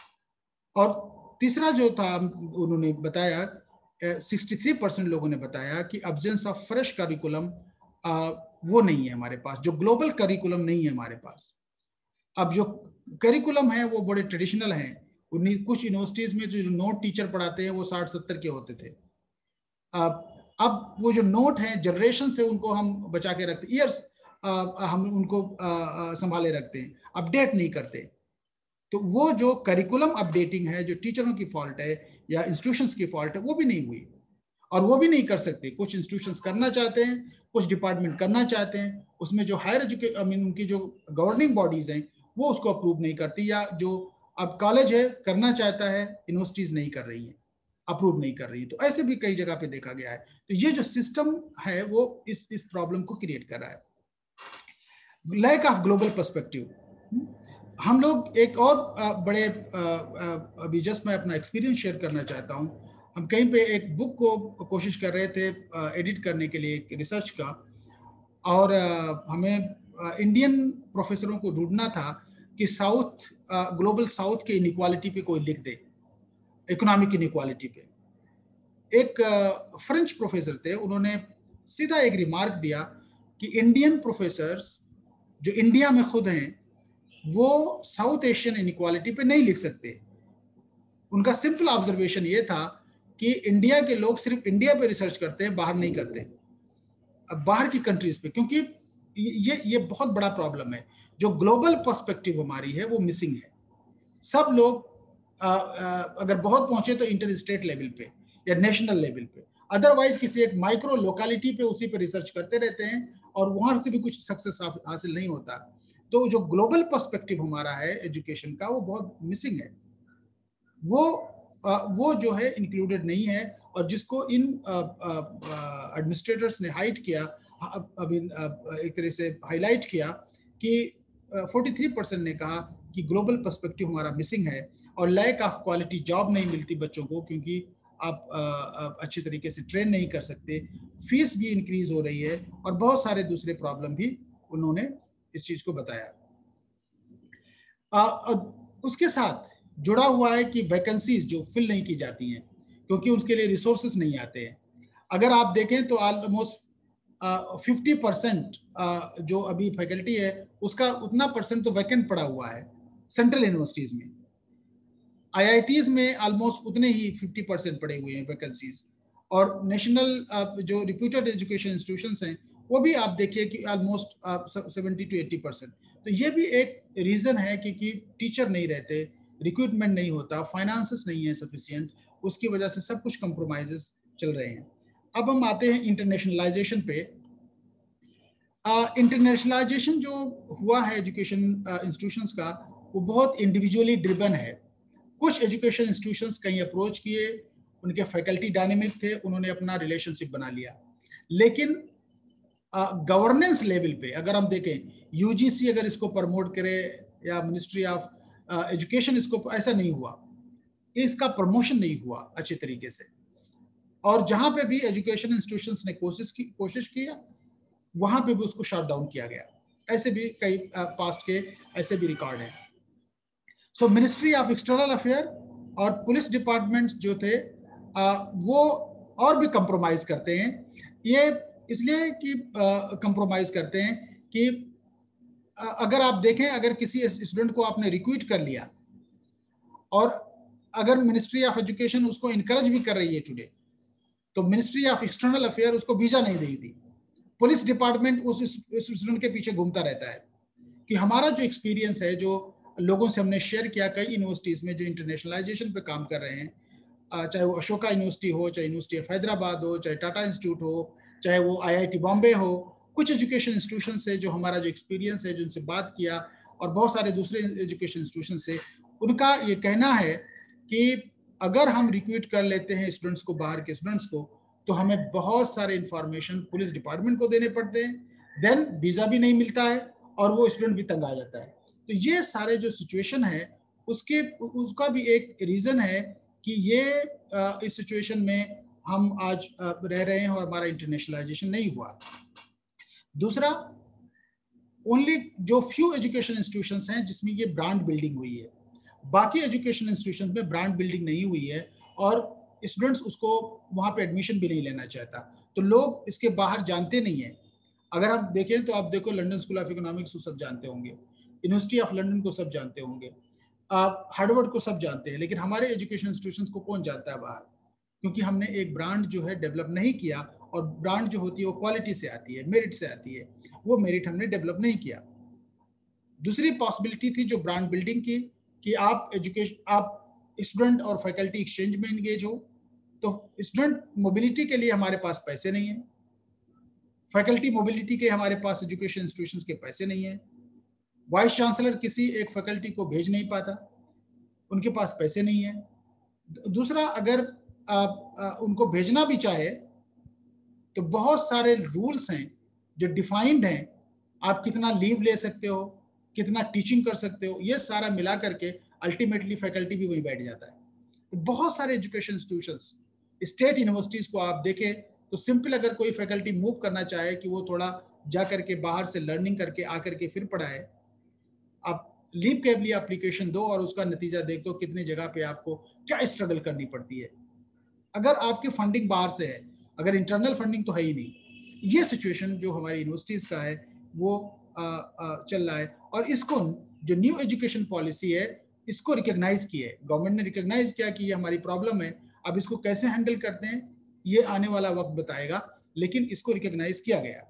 और तीसरा जो था उन्होंने बताया, सिक्सटी थ्री परसेंट लोगों ने बताया कि एब्सेंस ऑफ फ्रेश करिकुलम वो नहीं है हमारे पास, जो ग्लोबल करिकुलम नहीं है हमारे पास। अब जो करिकुलम है वो बड़े ट्रेडिशनल हैं। कुछ यूनिवर्सिटीज में जो नोट टीचर पढ़ाते हैं वो साठ सत्तर के होते थे। अब अब वो जो नोट है जनरेशन से उनको हम बचा के रखते, ईयर्स हम उनको संभाले रखते हैं, अपडेट नहीं करते। तो वो जो करिकुलम अपडेटिंग है, जो टीचरों की फॉल्ट है या इंस्टीट्यूशंस की फॉल्ट है, वो भी नहीं हुई और वो भी नहीं कर सकते। कुछ इंस्टीट्यूशंस करना चाहते हैं, कुछ डिपार्टमेंट करना चाहते हैं, उसमें जो हायर एजुकेशन आई मीन उनकी जो गवर्निंग बॉडीज हैं वो उसको अप्रूव नहीं करती, या जो अब कॉलेज है करना चाहता है, यूनिवर्सिटीज नहीं कर रही हैं, अप्रूव नहीं कर रही है। तो ऐसे भी कई जगह पे देखा गया है। तो ये जो सिस्टम है वो इस इस प्रॉब्लम को क्रिएट कर रहा है। Lack of global perspective. हम लोग एक और बड़े, अभी जस्ट मैं अपना एक्सपीरियंस शेयर करना चाहता हूँ। हम कहीं पे एक बुक को कोशिश कर रहे थे एडिट करने के लिए, रिसर्च का, और हमें इंडियन प्रोफेसरों को ढूंढना था कि साउथ, ग्लोबल साउथ के इनइक्वालिटी पे कोई लिख दे, इकोनॉमिक इनइक्वालिटी पे। एक फ्रेंच प्रोफेसर थे, उन्होंने सीधा एक रिमार्क दिया कि इंडियन प्रोफेसर्स जो इंडिया में खुद हैं वो साउथ एशियन इनइक्वालिटी पे नहीं लिख सकते। उनका सिंपल ऑब्जर्वेशन ये था कि इंडिया के लोग सिर्फ इंडिया पे रिसर्च करते हैं, बाहर नहीं करते, अब बाहर की कंट्रीज पे, क्योंकि ये ये बहुत बड़ा प्रॉब्लम है। जो ग्लोबल पर्सपेक्टिव हमारी है वो मिसिंग है। सब लोग आ, आ, अगर बहुत पहुंचे तो इंटर स्टेट लेवल पे या नेशनल लेवल पे, अदरवाइज किसी एक माइक्रो लोकेलिटी पे उसी पे रिसर्च करते रहते हैं और वहां से भी कुछ सक्सेस हासिल नहीं होता। तो जो ग्लोबल पर्सपेक्टिव हमारा है एजुकेशन का वो बहुत मिसिंग है, वो आ, वो जो है इंक्लूडेड नहीं है। और जिसको इन एडमिनिस्ट्रेटर्स ने हाइट किया, अभी एक तरह से हाईलाइट किया कि तैंतालीस परसेंट ने कहा कि ग्लोबल पर्सपेक्टिव हमारा मिसिंग है और लैक ऑफ क्वालिटी जॉब नहीं मिलती बच्चों को, क्योंकि आप आ, आ, अच्छे तरीके से ट्रेन नहीं कर सकते, फीस भी इंक्रीज हो रही है और बहुत सारे दूसरे प्रॉब्लम भी उन्होंने इस चीज को बताया। आ, उसके साथ जुड़ा हुआ है कि वैकेंसीज जो फिल नहीं की जाती हैं क्योंकि उसके लिए रिसोर्सेस नहीं आते हैं। अगर आप देखें तो ऑलमोस्ट फिफ्टी परसेंट जो अभी फैकल्टी है उसका उतना परसेंट तो वैकेंट पड़ा हुआ है सेंट्रल यूनिवर्सिटीज में। आईआईटीज में ऑलमोस्ट उतने ही फिफ्टी परसेंट पड़े हुए हैं वैकेंसीज, और नेशनल जो रिप्यूटेड एजुकेशन इंस्टीट्यूशंस हैं वो भी आप देखिए कि almost seventy to eighty percent. तो ये भी एक रीज़न है क्योंकि टीचर नहीं रहते, रिक्रूटमेंट नहीं होता, फाइनेंसेस नहीं है सफिशिएंट, उसकी वजह से सब कुछ कंप्रोमाइजेस चल रहे हैं। अब हम आते हैं इंटरनेशनलाइजेशन पे। इंटरनेशनलाइजेशन uh, जो हुआ है एजुकेशन इंस्टीट्यूशंस uh, का, वो बहुत इंडिविजुअली ड्रिवन है। कुछ एजुकेशन इंस्टीट्यूशंस कहीं अप्रोच किए, उनके फैकल्टी डायनेमिक थे, उन्होंने अपना रिलेशनशिप बना लिया। लेकिन गवर्नेंस uh, लेवल पे अगर हम देखें, यूजीसी अगर इसको प्रमोट करे या मिनिस्ट्री ऑफ एजुकेशन इसको, ऐसा नहीं हुआ, इसका प्रमोशन नहीं हुआ अच्छे तरीके से। और जहां पे भी एजुकेशन इंस्टीट्यूशंस ने कोशिश की कोशिश किया वहां पे भी उसको शट डाउन किया गया। ऐसे भी कई पास्ट के ऐसे भी रिकॉर्ड हैं। So ministry of external affair और पुलिस डिपार्टमेंट जो थे आ, वो और भी कंप्रोमाइज करते हैं। ये इसलिए कि कंप्रोमाइज करते हैं कि आ, अगर आप देखें, अगर किसी स्टूडेंट को आपने रिक्रूट कर लिया और अगर मिनिस्ट्री ऑफ एजुकेशन उसको इनकरेज भी कर रही है टुडे, तो मिनिस्ट्री ऑफ एक्सटर्नल अफेयर उसको वीजा नहीं देगी थी। पुलिस डिपार्टमेंट उस स्टूडेंट के पीछे घूमता रहता है। कि हमारा जो एक्सपीरियंस है, जो लोगों से हमने शेयर किया कई यूनिवर्सिटीज़ में जो इंटरनेशनलाइजेशन पे काम कर रहे हैं, चाहे वो अशोका यूनिवर्सिटी हो, चाहे यूनिवर्सिटी ऑफ हैदराबाद हो, चाहे टाटा इंस्टीट्यूट हो, चाहे वो आईआईटी बॉम्बे हो, कुछ एजुकेशन इंस्टीट्यूशन से जो हमारा जो एक्सपीरियंस है, जो उनसे बात किया, और बहुत सारे दूसरे एजुकेशन इंस्टीट्यूशन से, उनका ये कहना है कि अगर हम रिक्रूट कर लेते हैं स्टूडेंट्स को, बाहर के स्टूडेंट्स को, तो हमें बहुत सारे इंफॉर्मेशन पुलिस डिपार्टमेंट को देने पड़ते हैं, देन वीज़ा भी नहीं मिलता है और वो स्टूडेंट भी तंग आ जाता है। तो ये सारे जो सिचुएशन है उसके उसका भी एक रीज़न है कि ये इस सिचुएशन में हम आज रह रहे हैं और हमारा इंटरनेशनलाइजेशन नहीं हुआ। दूसरा, ओनली जो फ्यू एजुकेशन इंस्टीट्यूशंस हैं जिसमें ये ब्रांड बिल्डिंग हुई है, बाकी एजुकेशन इंस्टीट्यूशंस में ब्रांड बिल्डिंग नहीं हुई है और स्टूडेंट्स उसको वहाँ पे एडमिशन भी नहीं लेना चाहता, तो लोग इसके बाहर जानते नहीं हैं। अगर आप देखें तो आप देखो, लंदन स्कूल ऑफ इकोनॉमिक्स को सब जानते होंगे, यूनिवर्सिटी ऑफ लंदन को सब जानते होंगे, आप हार्वर्ड को सब जानते हैं, लेकिन हमारे एजुकेशन इंस्टीट्यूशंस को कौन जानता है बाहर? क्योंकि हमने एक ब्रांड जो है डेवलप नहीं किया, और ब्रांड जो होती है वो क्वालिटी से आती है, मेरिट से आती है, वो मेरिट हमने डेवलप नहीं किया। दूसरी पॉसिबिलिटी थी जो ब्रांड बिल्डिंग की, कि आप एजुकेशन आप स्टूडेंट और फैकल्टी एक्सचेंज में इंगेज हो, तो स्टूडेंट मोबिलिटी के लिए हमारे पास पैसे नहीं है, फैकल्टी मोबिलिटी के हमारे पास एजुकेशन इंस्टीट्यूशंस के पैसे नहीं है, वाइस चांसलर किसी एक फैकल्टी को भेज नहीं पाता, उनके पास पैसे नहीं है। दूसरा, अगर आप आ, उनको भेजना भी चाहे तो बहुत सारे रूल्स हैं जो डिफाइंड हैं, आप कितना लीव ले सकते हो, कितना टीचिंग कर सकते हो, ये सारा मिला करके अल्टीमेटली फैकल्टी भी वहीं बैठ जाता है। तो बहुत सारे एजुकेशन इंस्टीट्यूशंस, स्टेट यूनिवर्सिटीज़ को आप देखें तो सिंपल अगर कोई फैकल्टी मूव करना चाहे कि वो थोड़ा जा करके बाहर से लर्निंग करके आकर के फिर पढ़ाए, आप लीव के लिए एप्लीकेशन दो और उसका नतीजा देख दो कितनी जगह पे आपको क्या स्ट्रगल करनी पड़ती है। अगर आपकी फंडिंग बाहर से है, अगर इंटरनल फंडिंग तो है ही नहीं। ये सिचुएशन जो हमारी यूनिवर्सिटीज़ का है वो आ, आ, चल रहा है, और इसको जो न्यू एजुकेशन पॉलिसी है इसको रिकॉग्नाइज किया है, गवर्नमेंट ने रिकॉग्नाइज किया कि ये हमारी प्रॉब्लम है। अब इसको कैसे हैंडल करते हैं ये आने वाला वक्त बताएगा, लेकिन इसको रिकॉग्नाइज किया गया।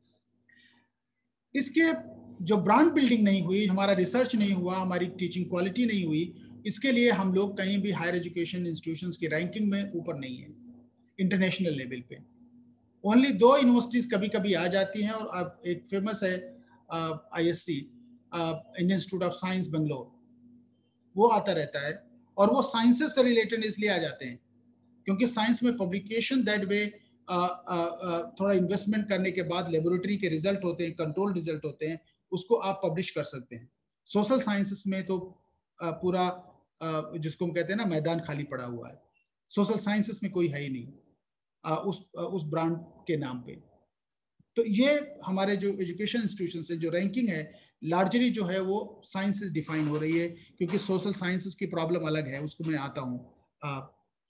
इसके जो ब्रांड बिल्डिंग नहीं हुई, हमारा रिसर्च नहीं हुआ, हमारी टीचिंग क्वालिटी नहीं हुई, इसके लिए हम लोग कहीं भी हायर एजुकेशन इंस्टीट्यूशंस की रैंकिंग में ऊपर नहीं है इंटरनेशनल लेवल पे। ओनली दो यूनिवर्सिटीज़ कभी कभी आ जाती हैं, और अब एक फेमस है IISc, Indian institute of Science Bangalore, वो आता रहता है, और वो साइंसेस से रिलेटेड इसलिए आ जाते हैं क्योंकि साइंस में पब्लिकेशन दैट वे थोड़ा इन्वेस्टमेंट करने के बाद लेबोरेटरी के रिजल्ट होते हैं, कंट्रोल रिजल्ट होते हैं, उसको आप पब्लिश कर सकते हैं। सोशल साइंसेस में तो uh, पूरा uh, जिसको हम कहते हैं ना, मैदान खाली पड़ा हुआ है, सोशल साइंसेस में कोई है ही नहीं uh, उस uh, उस ब्रांड के नाम पे। तो ये हमारे जो एजुकेशन इंस्टीट्यूशन से जो रैंकिंग है लार्जली जो है वो साइंसेस डिफाइन हो रही है, क्योंकि सोशल साइंसेस की प्रॉब्लम अलग है, उसको मैं आता हूँ।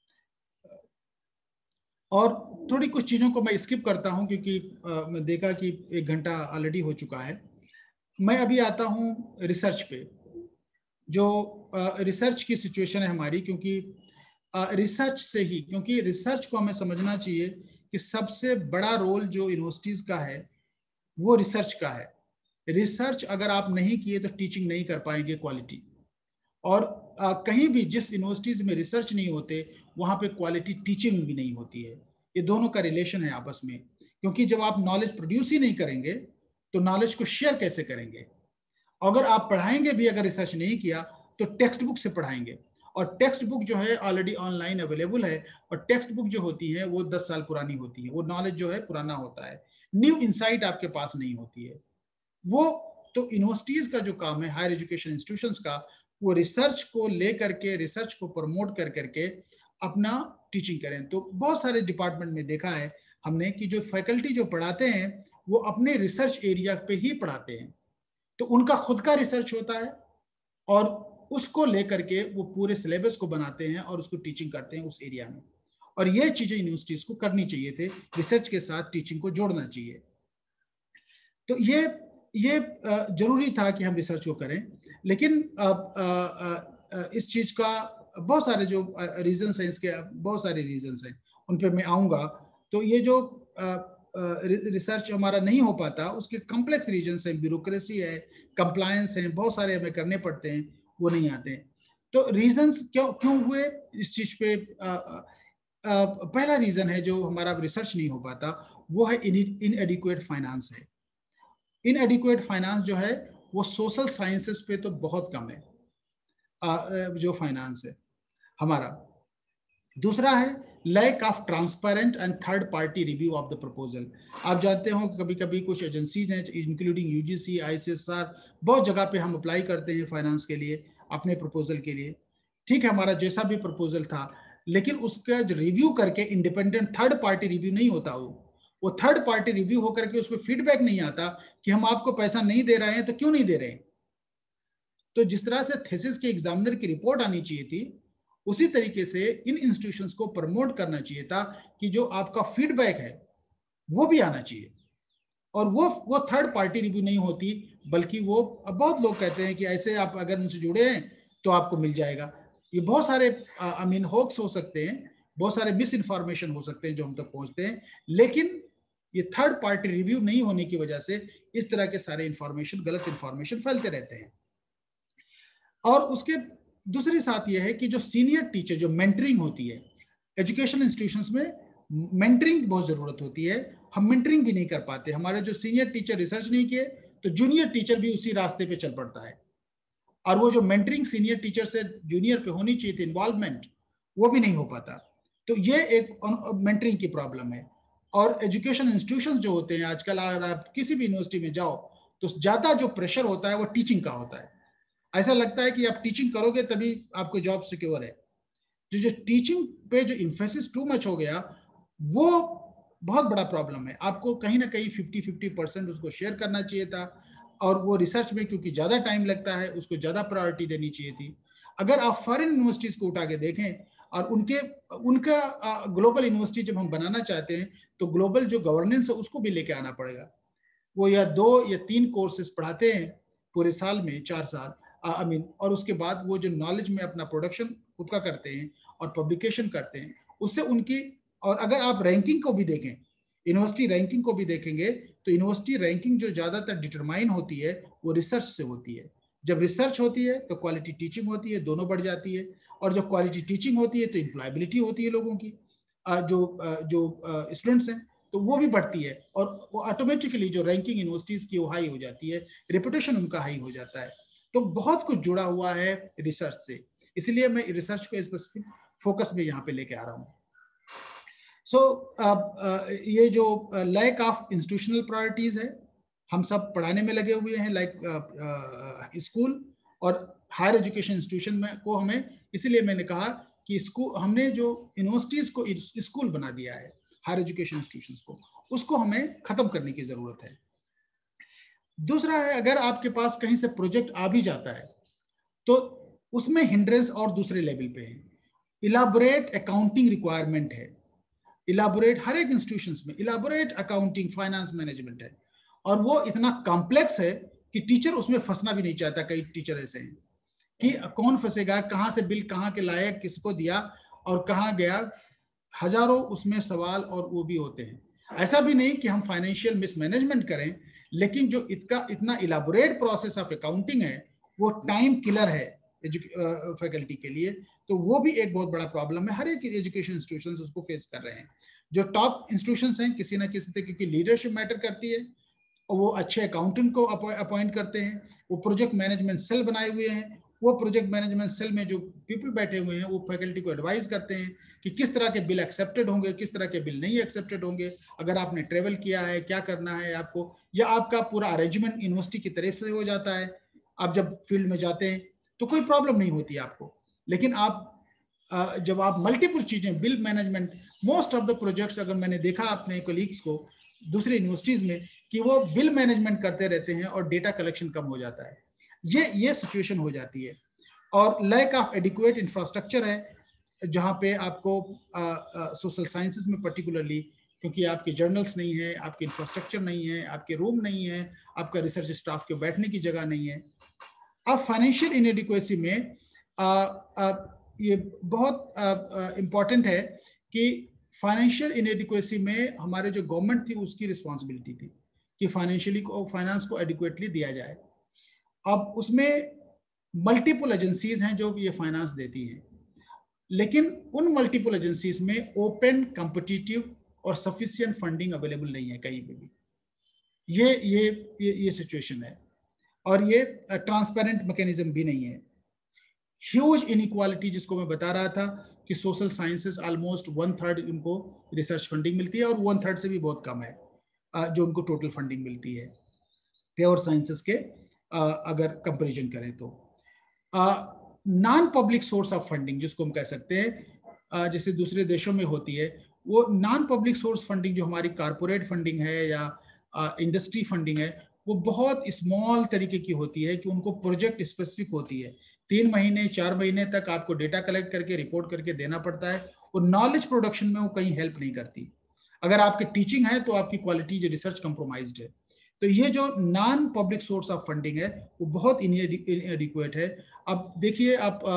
और थोड़ी कुछ चीज़ों को मैं स्किप करता हूं क्योंकि आ, मैं देखा कि एक घंटा ऑलरेडी हो चुका है। मैं अभी आता हूं रिसर्च पे, जो रिसर्च की सिचुएशन है हमारी, क्योंकि रिसर्च से ही, क्योंकि रिसर्च को हमें समझना चाहिए कि सबसे बड़ा रोल जो यूनिवर्सिटीज़ का है वो रिसर्च का है। रिसर्च अगर आप नहीं किए तो टीचिंग नहीं कर पाएंगे क्वालिटी, और आ, कहीं भी जिस यूनिवर्सिटीज में रिसर्च नहीं होते वहां पे क्वालिटी टीचिंग भी नहीं होती है। ये दोनों का रिलेशन है आपस में, क्योंकि जब आप नॉलेज प्रोड्यूस ही नहीं करेंगे तो नॉलेज को शेयर कैसे करेंगे। अगर आप पढ़ाएंगे भी, अगर रिसर्च नहीं किया तो टेक्स्ट बुक से पढ़ाएंगे, और टेक्स्ट बुक जो है ऑलरेडी ऑनलाइन अवेलेबल है, और टेक्स्ट बुक जो होती है वो दस साल पुरानी होती है, वो नॉलेज जो है पुराना होता है, न्यू इंसाइट आपके पास नहीं होती है। वो तो यूनिवर्सिटीज का जो काम है, हायर एजुकेशन इंस्टीट्यूशंस का, वो रिसर्च को लेकर के, रिसर्च को प्रमोट कर करके अपना टीचिंग करें। तो बहुत सारे डिपार्टमेंट में देखा है हमने कि जो फैकल्टी जो पढ़ाते हैं वो अपने रिसर्च एरिया पे ही पढ़ाते हैं, तो उनका खुद का रिसर्च होता है और उसको लेकर के वो पूरे सिलेबस को बनाते हैं और उसको टीचिंग करते हैं उस एरिया में। और ये चीजें यूनिवर्सिटीज को करनी चाहिए थे, रिसर्च के साथ टीचिंग को जोड़ना चाहिए। तो ये ये जरूरी था कि हम रिसर्च को करें, लेकिन इस चीज का बहुत सारे जो रीजंस हैं, इसके बहुत सारे रीजंस हैं, उन पे मैं आऊंगा। तो ये जो रिसर्च हमारा नहीं हो पाता उसके कॉम्प्लेक्स रीजंस हैं, ब्यूरोक्रेसी है, कंप्लायंस है, बहुत सारे हमें करने पड़ते हैं, वो नहीं आते हैं। तो रीजंस क्यों क्यों हुए इस चीज पे? आ, आ, पहला रीजन है जो हमारा रिसर्च नहीं हो पाता, वो है इनएडिक्वेट फाइनेंस है। इनएडिक्वेट फाइनेंस जो है वो सोशल साइंसेस पे तो बहुत कम है जो फाइनेंस है हमारा। दूसरा है lack of transparent and third party review of the proposal. आप जानते हो कि कभी कभी कुछ एजेंसीज हैं इंक्लूडिंग यूजीसी, आईसीएसआर, बहुत जगह पे हम अप्लाई करते हैं फाइनेंस के लिए अपने प्रपोजल के लिए। ठीक है, हमारा जैसा भी प्रपोजल था, लेकिन उसका रिव्यू करके इंडिपेंडेंट थर्ड पार्टी रिव्यू नहीं होता, वो वो थर्ड पार्टी रिव्यू होकर के उसमें फीडबैक नहीं आता कि हम आपको पैसा नहीं दे रहे हैं तो क्यों नहीं दे रहे हैं। तो जिस तरह से थीसिस के एग्जामिनर की रिपोर्ट आनी चाहिए थी, उसी तरीके से इन इंस्टीट्यूशंस को प्रमोट करना चाहिए था कि जो आपका फीडबैक है वो भी आना चाहिए, और वो वो थर्ड पार्टी रिव्यू नहीं होती, बल्कि वो, बहुत लोग कहते हैं कि ऐसे आप अगर उनसे जुड़े हैं तो आपको मिल जाएगा। ये बहुत सारे आई मीन होक्स हो सकते हैं, बहुत सारे मिस इन्फॉर्मेशन हो सकते हैं जो हम तक पहुंचते हैं, लेकिन ये थर्ड पार्टी रिव्यू नहीं होने की वजह से इस तरह के सारे इंफॉर्मेशन, गलत इंफॉर्मेशन फैलते रहते हैं। और उसके दूसरी साथ ये है कि जो सीनियर टीचर, जो मेंटरिंग होती है एजुकेशन इंस्टीट्यूशंस में, मेंटरिंग की बहुत जरूरत होती है, हम मेंटरिंग भी नहीं कर पाते। हमारे जो सीनियर टीचर रिसर्च नहीं किए तो जूनियर टीचर भी उसी रास्ते पे चल पड़ता है, और वो जो मेंटरिंग सीनियर टीचर से जूनियर पे होनी चाहिए थी इन्वॉल्वमेंट, वो भी नहीं हो पाता। तो ये एक मेंटरिंग की प्रॉब्लम है। और एजुकेशन इंस्टीट्यूशन जो होते हैं आजकल, अगर आप किसी भी यूनिवर्सिटी में जाओ तो ज्यादा जो प्रेशर होता है वो टीचिंग का होता है। ऐसा लगता है कि आप टीचिंग करोगे तभी आपको जॉब सिक्योर है। जो जो टीचिंग पे जो इम्फेसिस टू मच हो गया, वो बहुत बड़ा प्रॉब्लम है। आपको कहीं ना कहीं फिफ्टी फिफ्टी परसेंट उसको शेयर करना चाहिए था, और वो रिसर्च में क्योंकि ज़्यादा टाइम लगता है उसको ज़्यादा प्रायोरिटी देनी चाहिए थी। अगर आप फॉरेन यूनिवर्सिटीज़ को उठा के देखें, और उनके उनका ग्लोबल यूनिवर्सिटी जब हम बनाना चाहते हैं तो ग्लोबल जो गवर्नेंस है उसको भी लेके आना पड़ेगा। वो या दो या तीन कोर्सेज पढ़ाते हैं पूरे साल में, चार साल आई मीन, और उसके बाद वो जो नॉलेज में अपना प्रोडक्शन खुद का करते हैं और पब्लिकेशन करते हैं, उससे उनकी, और अगर आप रैंकिंग को भी देखें, यूनिवर्सिटी रैंकिंग को भी देखेंगे, तो यूनिवर्सिटी रैंकिंग जो ज़्यादातर डिटरमाइन होती है वो रिसर्च से होती है। जब रिसर्च होती है तो क्वालिटी टीचिंग होती है, दोनों बढ़ जाती है, और जब क्वालिटी टीचिंग होती है तो एम्प्लॉयबिलिटी होती है लोगों की, जो जो स्टूडेंट्स हैं, तो वो भी बढ़ती है, और वो ऑटोमेटिकली जो रैंकिंग यूनिवर्सिटीज़ की वो हाई हो जाती है, रेपुटेशन उनका हाई हो जाता है। तो बहुत कुछ जुड़ा हुआ है रिसर्च से, इसलिए मैं रिसर्च को स्पेसिफिक फोकस में यहाँ पे लेके आ रहा हूँ। सो so, uh, uh, ये जो लैक ऑफ इंस्टीट्यूशनल प्रायोरिटीज है, हम सब पढ़ाने में लगे हुए हैं लाइक स्कूल और हायर एजुकेशन इंस्टीट्यूशन में को हमें, इसीलिए मैंने कहा कि स्कूल, हमने जो यूनिवर्सिटीज को स्कूल बना दिया है, हायर एजुकेशन इंस्टीट्यूशंस को, उसको हमें खत्म करने की जरूरत है। दूसरा है, अगर आपके पास कहीं से प्रोजेक्ट आ भी जाता है तो उसमें हिंड्रेंस और दूसरे लेवल पे है। इलाबोरेट अकाउंटिंग रिक्वायरमेंट है, इलाबोरेट हर एक इंस्टीट्यूशंस में इलाबोरेट अकाउंटिंग फाइनेंस मैनेजमेंट है, और वो इतना कॉम्प्लेक्स है कि टीचर उसमें फंसना भी नहीं चाहता। कई टीचर ऐसे हैं कि कौन फंसेगा, कहाँ से बिल कहाँ के लाए, किसको दिया और कहाँ गया, हजारों उसमें सवाल और वो भी होते हैं। ऐसा भी नहीं कि हम फाइनेंशियल मिसमैनेजमेंट करें, लेकिन जो इसका इतना इलाबोरेट प्रोसेस ऑफ अकाउंटिंग है वो टाइम किलर है फैकल्टी के लिए, तो वो भी एक बहुत बड़ा प्रॉब्लम है। हर एक एजुकेशन इंस्टीट्यूशंस उसको फेस कर रहे हैं। जो टॉप इंस्टीट्यूशंस हैं किसी ना किसी तरीके की लीडरशिप मैटर करती है, और वो अच्छे अकाउंटेंट को अपॉइंट करते हैं, वो प्रोजेक्ट मैनेजमेंट सेल बनाए हुए हैं, वो प्रोजेक्ट मैनेजमेंट सेल में जो पीपल बैठे हुए हैं वो फैकल्टी को एडवाइस करते हैं कि किस तरह के बिल एक्सेप्टेड होंगे, किस तरह के बिल नहीं एक्सेप्टेड होंगे, अगर आपने ट्रेवल किया है क्या करना है आपको, या आपका पूरा अरेंजमेंट यूनिवर्सिटी की तरफ से हो जाता है, आप जब फील्ड में जाते हैं तो कोई प्रॉब्लम नहीं होती आपको। लेकिन आप जब आप मल्टीपल चीजें bill management, most of the projects अगर मैंने देखा अपने कोलीग्स को दूसरी यूनिवर्सिटीज में कि वो बिल मैनेजमेंट करते रहते हैं और डेटा कलेक्शन कम हो जाता है, ये ये सिचुएशन हो जाती है। और लैक ऑफ एडिक्वेट इंफ्रास्ट्रक्चर है, जहाँ पे आपको सोशल साइंसेस में पर्टिकुलरली, क्योंकि आपके जर्नल्स नहीं है, आपके इंफ्रास्ट्रक्चर नहीं है, आपके रूम नहीं है, आपका रिसर्च स्टाफ के बैठने की जगह नहीं है। अब फाइनेंशियल इनएडिक्वेसी में आ, आ, ये बहुत इम्पॉर्टेंट है कि फाइनेंशियल इनएडिक्वेसी में हमारे जो गवर्नमेंट थी उसकी रिस्पॉन्सिबिलिटी थी कि फाइनेंशियली को फाइनेंस को एडिक्वेटली दिया जाए। अब उसमें मल्टीपल एजेंसीज हैं जो ये फाइनेंस देती हैं, लेकिन उन मल्टीपल एजेंसीज में ओपन कॉम्पिटिटिव और सफिशिएंट फंडिंग अवेलेबल नहीं है कहीं पे भी। ये ये ये, ये सिचुएशन है, और ये ट्रांसपेरेंट मैकेनिज्म भी नहीं है। ह्यूज इनइक्वालिटी, जिसको मैं बता रहा था कि social sciences almost one third उनको रिसर्च फंडिंग मिलती है, और वन थर्ड से भी बहुत कम है जो उनको टोटल फंडिंग मिलती है प्योर साइंसेस के अगर कंपैरिजन करें तो। Non public source of funding जिसको हम कह सकते हैं, जैसे दूसरे देशों में होती है, वो नॉन पब्लिक सोर्स फंडिंग जो हमारी कारपोरेट फंडिंग है या इंडस्ट्री फंडिंग है, वो बहुत स्मॉल तरीके की होती है कि उनको प्रोजेक्ट स्पेसिफिक होती है। तीन महीने चार महीने तक आपको डेटा कलेक्ट करके रिपोर्ट करके देना पड़ता है, और नॉलेज प्रोडक्शन में वो कहीं हेल्प नहीं करती। अगर आपकी टीचिंग है तो आपकी क्वालिटी जो रिसर्च कंप्रोमाइज्ड है। तो ये जो non public source of funding है वो बहुत इनएडिक्वेट है। अब देखिए आप आ,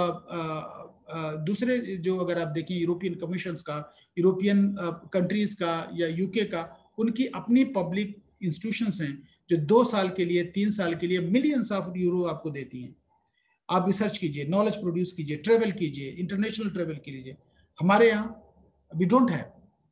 आ, आ, दूसरे जो अगर आप देखें यूरोपियन कमीशंस का, यूरोपियन कंट्रीज का या यूके का, उनकी अपनी पब्लिक इंस्टीट्यूशंस हैं जो दो साल के लिए तीन साल के लिए मिलियंस ऑफ यूरो आपको देती हैं। आप रिसर्च कीजिए, नॉलेज प्रोड्यूस कीजिए, ट्रेवल कीजिए, इंटरनेशनल ट्रेवल कीजिए। हमारे यहाँ वी डोंट हैव।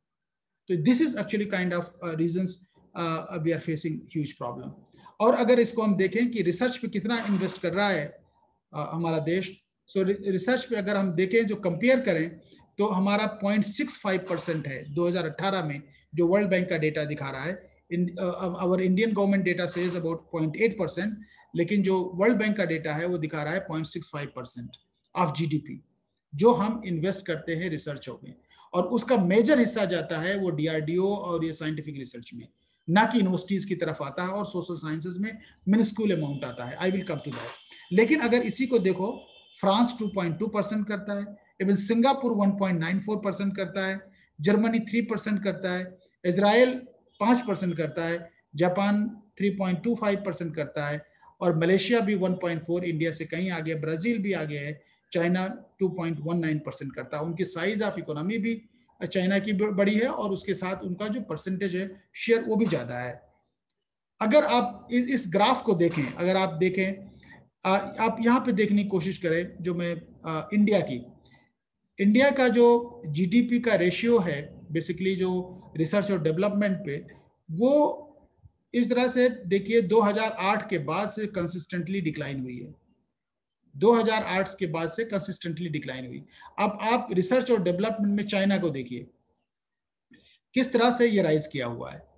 तो this is actually kind of reasons we are facing huge problem. और अगर इसको हम देखें कि रिसर्च पे कितना इन्वेस्ट कर रहा है uh, हमारा देश, सो so, रिसर्च पे अगर हम देखें जो कंपेयर करें तो हमारा पॉइंट सिक्स फाइव परसेंट है दो हज़ार अठारह में, जो वर्ल्ड बैंक का डेटा दिखा रहा है। Our Indian government data says about point eight percent, लेकिन जो वर्ल्ड बैंक का डेटा है वो दिखा रहा है point six five percent of GDP जो हम इन्वेस्ट करते हैं रिसर्चों में, और उसका मेजर हिस्सा जाता है वो डीआरडीओ और ये साइंटिफिक रिसर्च में, ना कि यूनिवर्सिटीज की तरफ आता है, और सोशल साइंसेज में मिनिस्क्यूल अमाउंट आता है। I will come to that. लेकिन अगर इसी को देखो, France two point two percent करता है, even Singapore one point nine four percent करता है, जर्मनी थ्री परसेंट करता है, इजराइल पाँच परसेंट करता है, Japan three point two five percent करता है, और मलेशिया भी वन पॉइंट फोर इंडिया से कहीं आगे, ब्राजील भी आगे है, China two point one nine percent करता है। उनकी साइज ऑफ इकोनॉमी भी चाइना की बड़ी है, और उसके साथ उनका जो परसेंटेज है शेयर वो भी ज्यादा है। अगर आप इस ग्राफ को देखें, अगर आप देखें, आप यहाँ पे देखने की कोशिश करें, जो मैं इंडिया की इंडिया का जो जीडीपी का रेशियो है बेसिकली जो रिसर्च और डेवलपमेंट पे, वो इस तरह से देखिए दो हज़ार आठ के बाद से कंसिस्टेंटली डिक्लाइन हुई है। दो हज़ार आठ के बाद से कंसिस्टेंटली डिक्लाइन हुई। अब आप रिसर्च और डेवलपमेंट में चाइना को देखिए किस तरह से ये राइज किया हुआ है।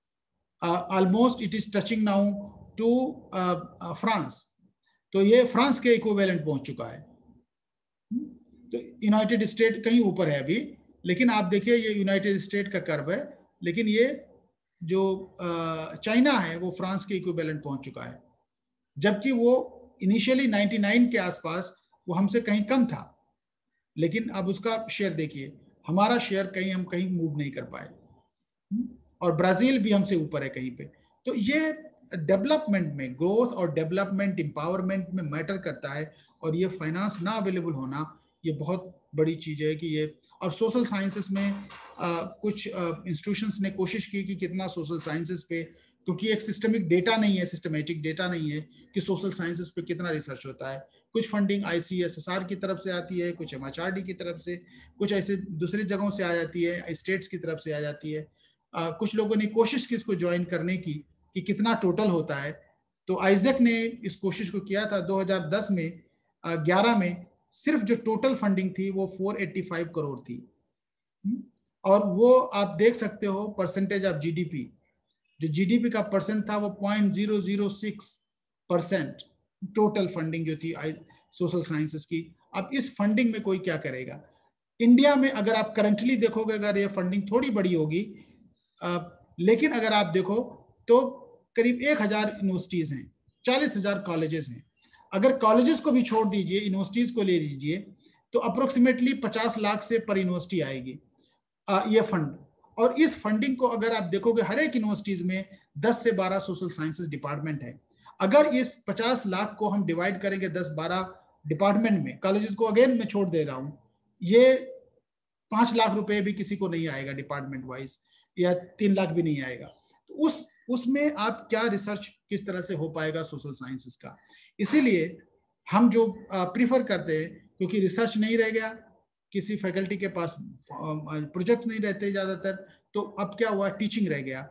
Almost it is touching now to France, तो ये फ्रांस के इक्विवेलेंट पहुंच चुका है। तो यूनाइटेड स्टेट कहीं ऊपर है अभी, लेकिन आप देखिए ये यूनाइटेड स्टेट का कर्व है, लेकिन ये जो चाइना है वो फ्रांस के इक्विवेलेंट पहुंच चुका है, जबकि वो इनिशियली निन्यानवे के आसपास वो हमसे कहीं कम था, लेकिन अब उसका शेयर देखिए, हमारा शेयर कहीं हम कहीं मूव नहीं कर पाए, और ब्राजील भी हमसे ऊपर है कहीं पे। तो ये डेवलपमेंट में, ग्रोथ और डेवलपमेंट एम्पावरमेंट में मैटर करता है, और ये फाइनेंस ना अवेलेबल होना ये बहुत बड़ी चीज है कि ये, और सोशल साइंसेस में आ, कुछ इंस्टीट्यूशंस ने कोशिश की कि कितना सोशल साइंसेस पे, क्योंकि एक सिस्टमिक डेटा नहीं है, सिस्टमेटिक डेटा नहीं है कि सोशल साइंसेस पे कितना रिसर्च होता है। कुछ फंडिंग आईसीएसएसआर की तरफ से आती है, कुछ एमएचआरडी की तरफ से, कुछ ऐसे दूसरी जगहों से आ जाती है, स्टेट्स की तरफ से आ जाती है। आ, कुछ लोगों ने कोशिश की इसको ज्वाइन करने की कि कितना टोटल होता है, तो आइजैक ने इस कोशिश को किया था दो हज़ार दस में, ग्यारह में सिर्फ जो टोटल फंडिंग थी वो चार सौ पचासी करोड़ थी, और वो आप देख सकते हो परसेंटेज ऑफ जीडीपी, जो जीडीपी का परसेंट था वो point zero zero six percent total funding जो थी सोशल साइंसेस की। अब इस फंडिंग में कोई क्या करेगा? इंडिया में अगर आप करंटली देखोगे, अगर ये फंडिंग थोड़ी बड़ी होगी, आ, लेकिन अगर आप देखो तो करीब एक हजार यूनिवर्सिटीज हैं, चालीस हजार कॉलेजेस हैं। अगर कॉलेजेस को भी छोड़ दीजिए, यूनिवर्सिटीज को ले लीजिए, तो अप्रोक्सीमेटली पचास लाख से पर यूनिवर्सिटी आएगी आ, ये फंड। और इस फंडिंग को अगर आप देखोगे, हर एक यूनिवर्सिटीज में दस से बारह सोशल साइंसेस डिपार्टमेंट है। अगर इस पचास लाख को हम डिवाइड करेंगे दस बारह डिपार्टमेंट में, कॉलेजेस को अगेन मैं छोड़ दे रहा हूं, ये पांच लाख रुपए भी किसी को नहीं आएगा डिपार्टमेंट वाइज, या तीन लाख भी नहीं आएगा। तो उस उसमें आप क्या रिसर्च किस तरह से हो पाएगा सोशल साइंसेस का? इसीलिए हम जो प्रीफर करते हैं, क्योंकि रिसर्च नहीं रह गया, किसी फैकल्टी के पास प्रोजेक्ट नहीं रहते ज्यादातर, तो अब क्या हुआ, टीचिंग रह गया,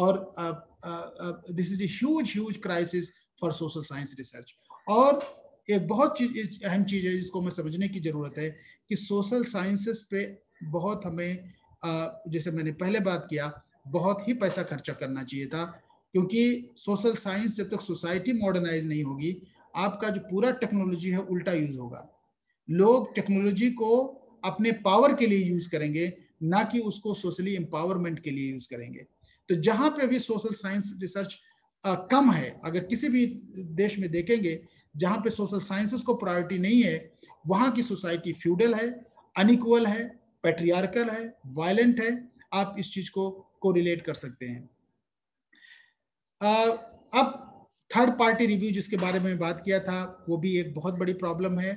और this is a huge huge crisis for social science research. और एक बहुत चीज अहम चीज है जिसको हमें समझने की जरूरत है कि सोशल साइंसेस पे बहुत हमें, जैसे मैंने पहले बात किया, बहुत ही पैसा खर्चा करना चाहिए था, क्योंकि सोशल साइंस जब तक सोसाइटी मॉडर्नाइज नहीं होगी, आपका जो पूरा टेक्नोलॉजी है उल्टा यूज होगा। लोग टेक्नोलॉजी को अपने पावर के लिए यूज करेंगे, ना कि उसको सोशली एम्पावरमेंट के लिए यूज करेंगे। तो जहां पे भी सोशल साइंस रिसर्च आ, कम है, अगर किसी भी देश में देखेंगे जहां पे सोशल साइंसेस को प्रायोरिटी नहीं है, वहां की सोसाइटी फ्यूडल है, अनइक्वल है, पैट्रियार्कल है, वायलेंट है। आप इस चीज को कोरिलेट कर सकते हैं। आ, अब थर्ड पार्टी रिव्यू जिसके बारे में बात किया था, वो भी एक बहुत बड़ी प्रॉब्लम है।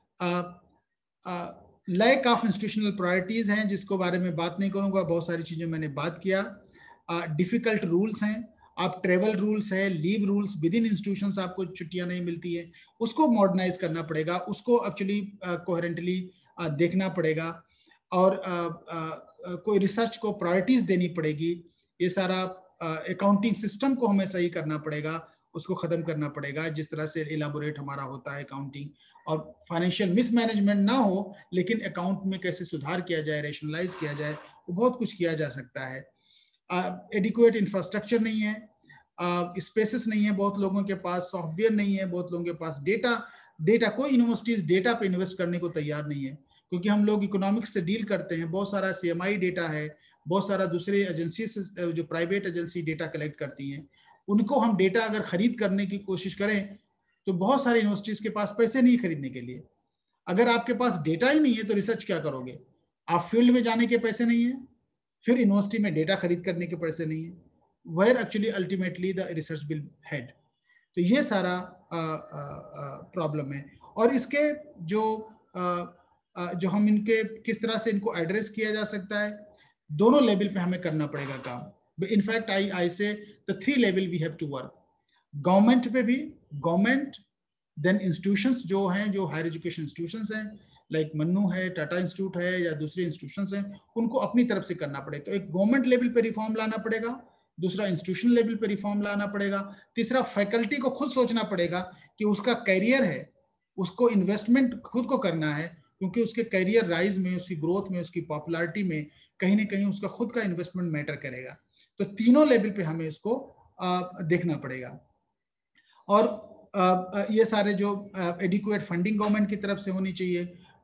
लैक ऑफ इंस्टीट्यूशनल प्रायोरिटीज हैं, जिसको बारे में बात नहीं करूंगा, बहुत सारी चीजें मैंने बात किया। डिफिकल्ट uh, रूल्स हैं, आप ट्रेवल रूल्स है, leave rules, within institutions आपको छुट्टियां नहीं मिलती है, उसको मॉडर्नाइज करना पड़ेगा, उसको एक्चुअली कोहेरेंटली uh, देखना पड़ेगा, और uh, uh, कोई रिसर्च को प्रायोरिटीज देनी पड़ेगी। ये सारा अकाउंटिंग uh, सिस्टम को हमें सही करना पड़ेगा, उसको खत्म करना पड़ेगा, जिस तरह से इलाबोरेट हमारा होता है अकाउंटिंग, और फाइनेंशियल मिसमैनेजमेंट ना हो, लेकिन अकाउंट में कैसे सुधार किया जाए, रेशनलाइज किया जाए, वो बहुत कुछ किया जा सकता है। एडिक्वेट uh, इंफ्रास्ट्रक्चर नहीं है, स्पेसेस uh, नहीं है बहुत लोगों के पास, सॉफ्टवेयर नहीं है बहुत लोगों के पास, डेटा डेटा कोई यूनिवर्सिटीज डेटा पे इन्वेस्ट करने को तैयार नहीं है, क्योंकि हम लोग इकोनॉमिक्स से डील करते हैं, बहुत सारा सीएमआई डेटा है, बहुत सारा दूसरे एजेंसी से, जो प्राइवेट एजेंसी डेटा कलेक्ट करती हैं, उनको हम डेटा अगर खरीद करने की कोशिश करें तो बहुत सारे यूनिवर्सिटीज के पास पैसे नहीं खरीदने के लिए। अगर आपके पास डेटा ही नहीं है तो रिसर्च क्या करोगे? आप फील्ड में जाने के पैसे नहीं है, फिर यूनिवर्सिटी में डेटा खरीद करने के पैसे नहीं है, where actually ultimately the research will head. तो ये सारा प्रॉब्लम है, और इसके जो आ, आ, जो हम इनके किस तरह से इनको एड्रेस किया जा सकता है, दोनों लेवल पे हमें करना पड़ेगा काम। In fact I I say the three level we have to work. Government पे भी, गवर्नमेंट, देन इंस्टीट्यूशंस जो हैं, जो हायर एजुकेशन इंस्टीट्यूशंस हैं, लाइक मन्नू है, टाटा इंस्टीट्यूट है, या दूसरे इंस्टीट्यूशंस हैं, उनको अपनी तरफ से करना पड़े। तो एक गवर्नमेंट लेवल पे रिफॉर्म लाना पड़ेगा, दूसरा इंस्टीट्यूशन लेवल पे रिफॉर्म लाना पड़ेगा, तीसरा फैकल्टी को खुद सोचना पड़ेगा कि उसका कैरियर है, उसको इन्वेस्टमेंट खुद को करना है, क्योंकि उसके कैरियर राइज में, उसकी ग्रोथ में, उसकी पॉपुलैरिटी में कहीं ना कहीं उसका खुद का इन्वेस्टमेंट मैटर करेगा। तो तीनों लेवल पे हमें इसको आ, देखना पड़ेगा। और आ, ये सारे जो एडिक्वेट फंडिंग गवर्नमेंट की तरफ से होनी चाहिए,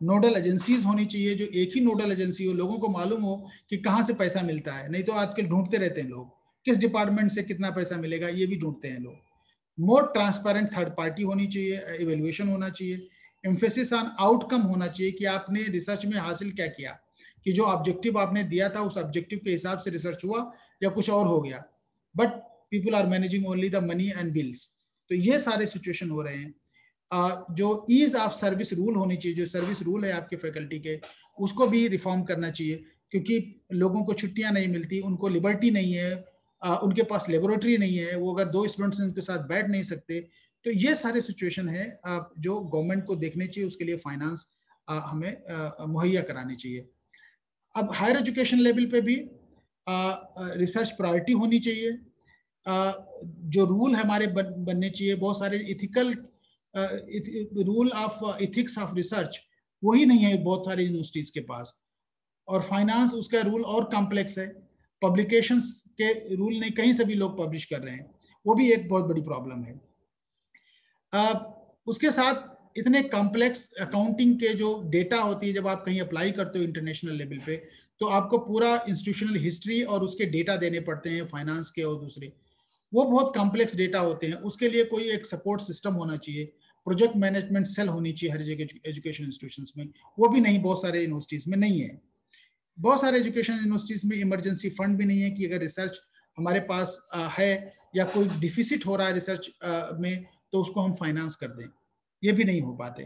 नोडल एजेंसीज होनी चाहिए, जो एक ही नोडल एजेंसी हो, लोगों को मालूम हो कि कहाँ से पैसा मिलता है। नहीं तो आजकल ढूंढते रहते हैं लोग, किस डिपार्टमेंट से कितना पैसा मिलेगा, ये भी ढूंढते हैं लोग। मोर ट्रांसपेरेंट थर्ड पार्टी होनी चाहिए, इवेल्युएशन होना चाहिए, एम्फेसिस ऑन आउटकम होना चाहिए कि आपने रिसर्च में हासिल क्या किया, कि जो ऑब्जेक्टिव आपने दिया था उस ऑब्जेक्टिव के हिसाब से रिसर्च हुआ या कुछ और हो गया। But people are managing only the money and bills. तो ये सारे सिचुएशन हो रहे हैं। Uh, जो ईज ऑफ सर्विस रूल होनी चाहिए, जो सर्विस रूल है आपके फैकल्टी के, उसको भी रिफॉर्म करना चाहिए, क्योंकि लोगों को छुट्टियां नहीं मिलती, उनको लिबर्टी नहीं है, uh, उनके पास लेबोरेटरी नहीं है, वो अगर दो स्टूडेंट्स उनके साथ बैठ नहीं सकते। तो ये सारे सिचुएशन है uh, जो गवर्नमेंट को देखने चाहिए, उसके लिए फाइनेंस uh, हमें uh, मुहैया करानी चाहिए। अब हायर एजुकेशन लेवल पे भी रिसर्च uh, प्रायोरिटी होनी चाहिए। uh, जो रूल हमारे बन, बनने चाहिए, बहुत सारे ethical rule of ethics of research वही नहीं है बहुत सारी यूनिवर्सिटीज के पास। और फाइनेंस, उसका रूल और कॉम्प्लेक्स है, पब्लिकेशंस के रूल नहीं, कहीं से भी लोग पब्लिश कर रहे हैं, वो भी एक बहुत बड़ी प्रॉब्लम है। uh, उसके साथ इतने कॉम्प्लेक्स अकाउंटिंग के जो डेटा होती है, जब आप कहीं अप्लाई करते हो इंटरनेशनल लेवल पे, तो आपको पूरा इंस्टीट्यूशनल हिस्ट्री और उसके डेटा देने पड़ते हैं, फाइनेंस के और दूसरे, वो बहुत कॉम्प्लेक्स डेटा होते हैं। उसके लिए कोई एक सपोर्ट सिस्टम होना चाहिए, प्रोजेक्ट मैनेजमेंट सेल होनी चाहिए हर जगह एजुकेशन इंस्टीट्यूशंस में, वो भी नहीं, बहुत सारे यूनिवर्सिटीज में नहीं है। बहुत सारे एजुकेशन यूनिवर्सिटीज में इमरजेंसी फंड भी नहीं है कि अगर रिसर्च हमारे पास है या कोई डिफिसिट हो रहा है रिसर्च में, तो उसको हम फाइनेंस कर दें, ये भी नहीं हो पाते।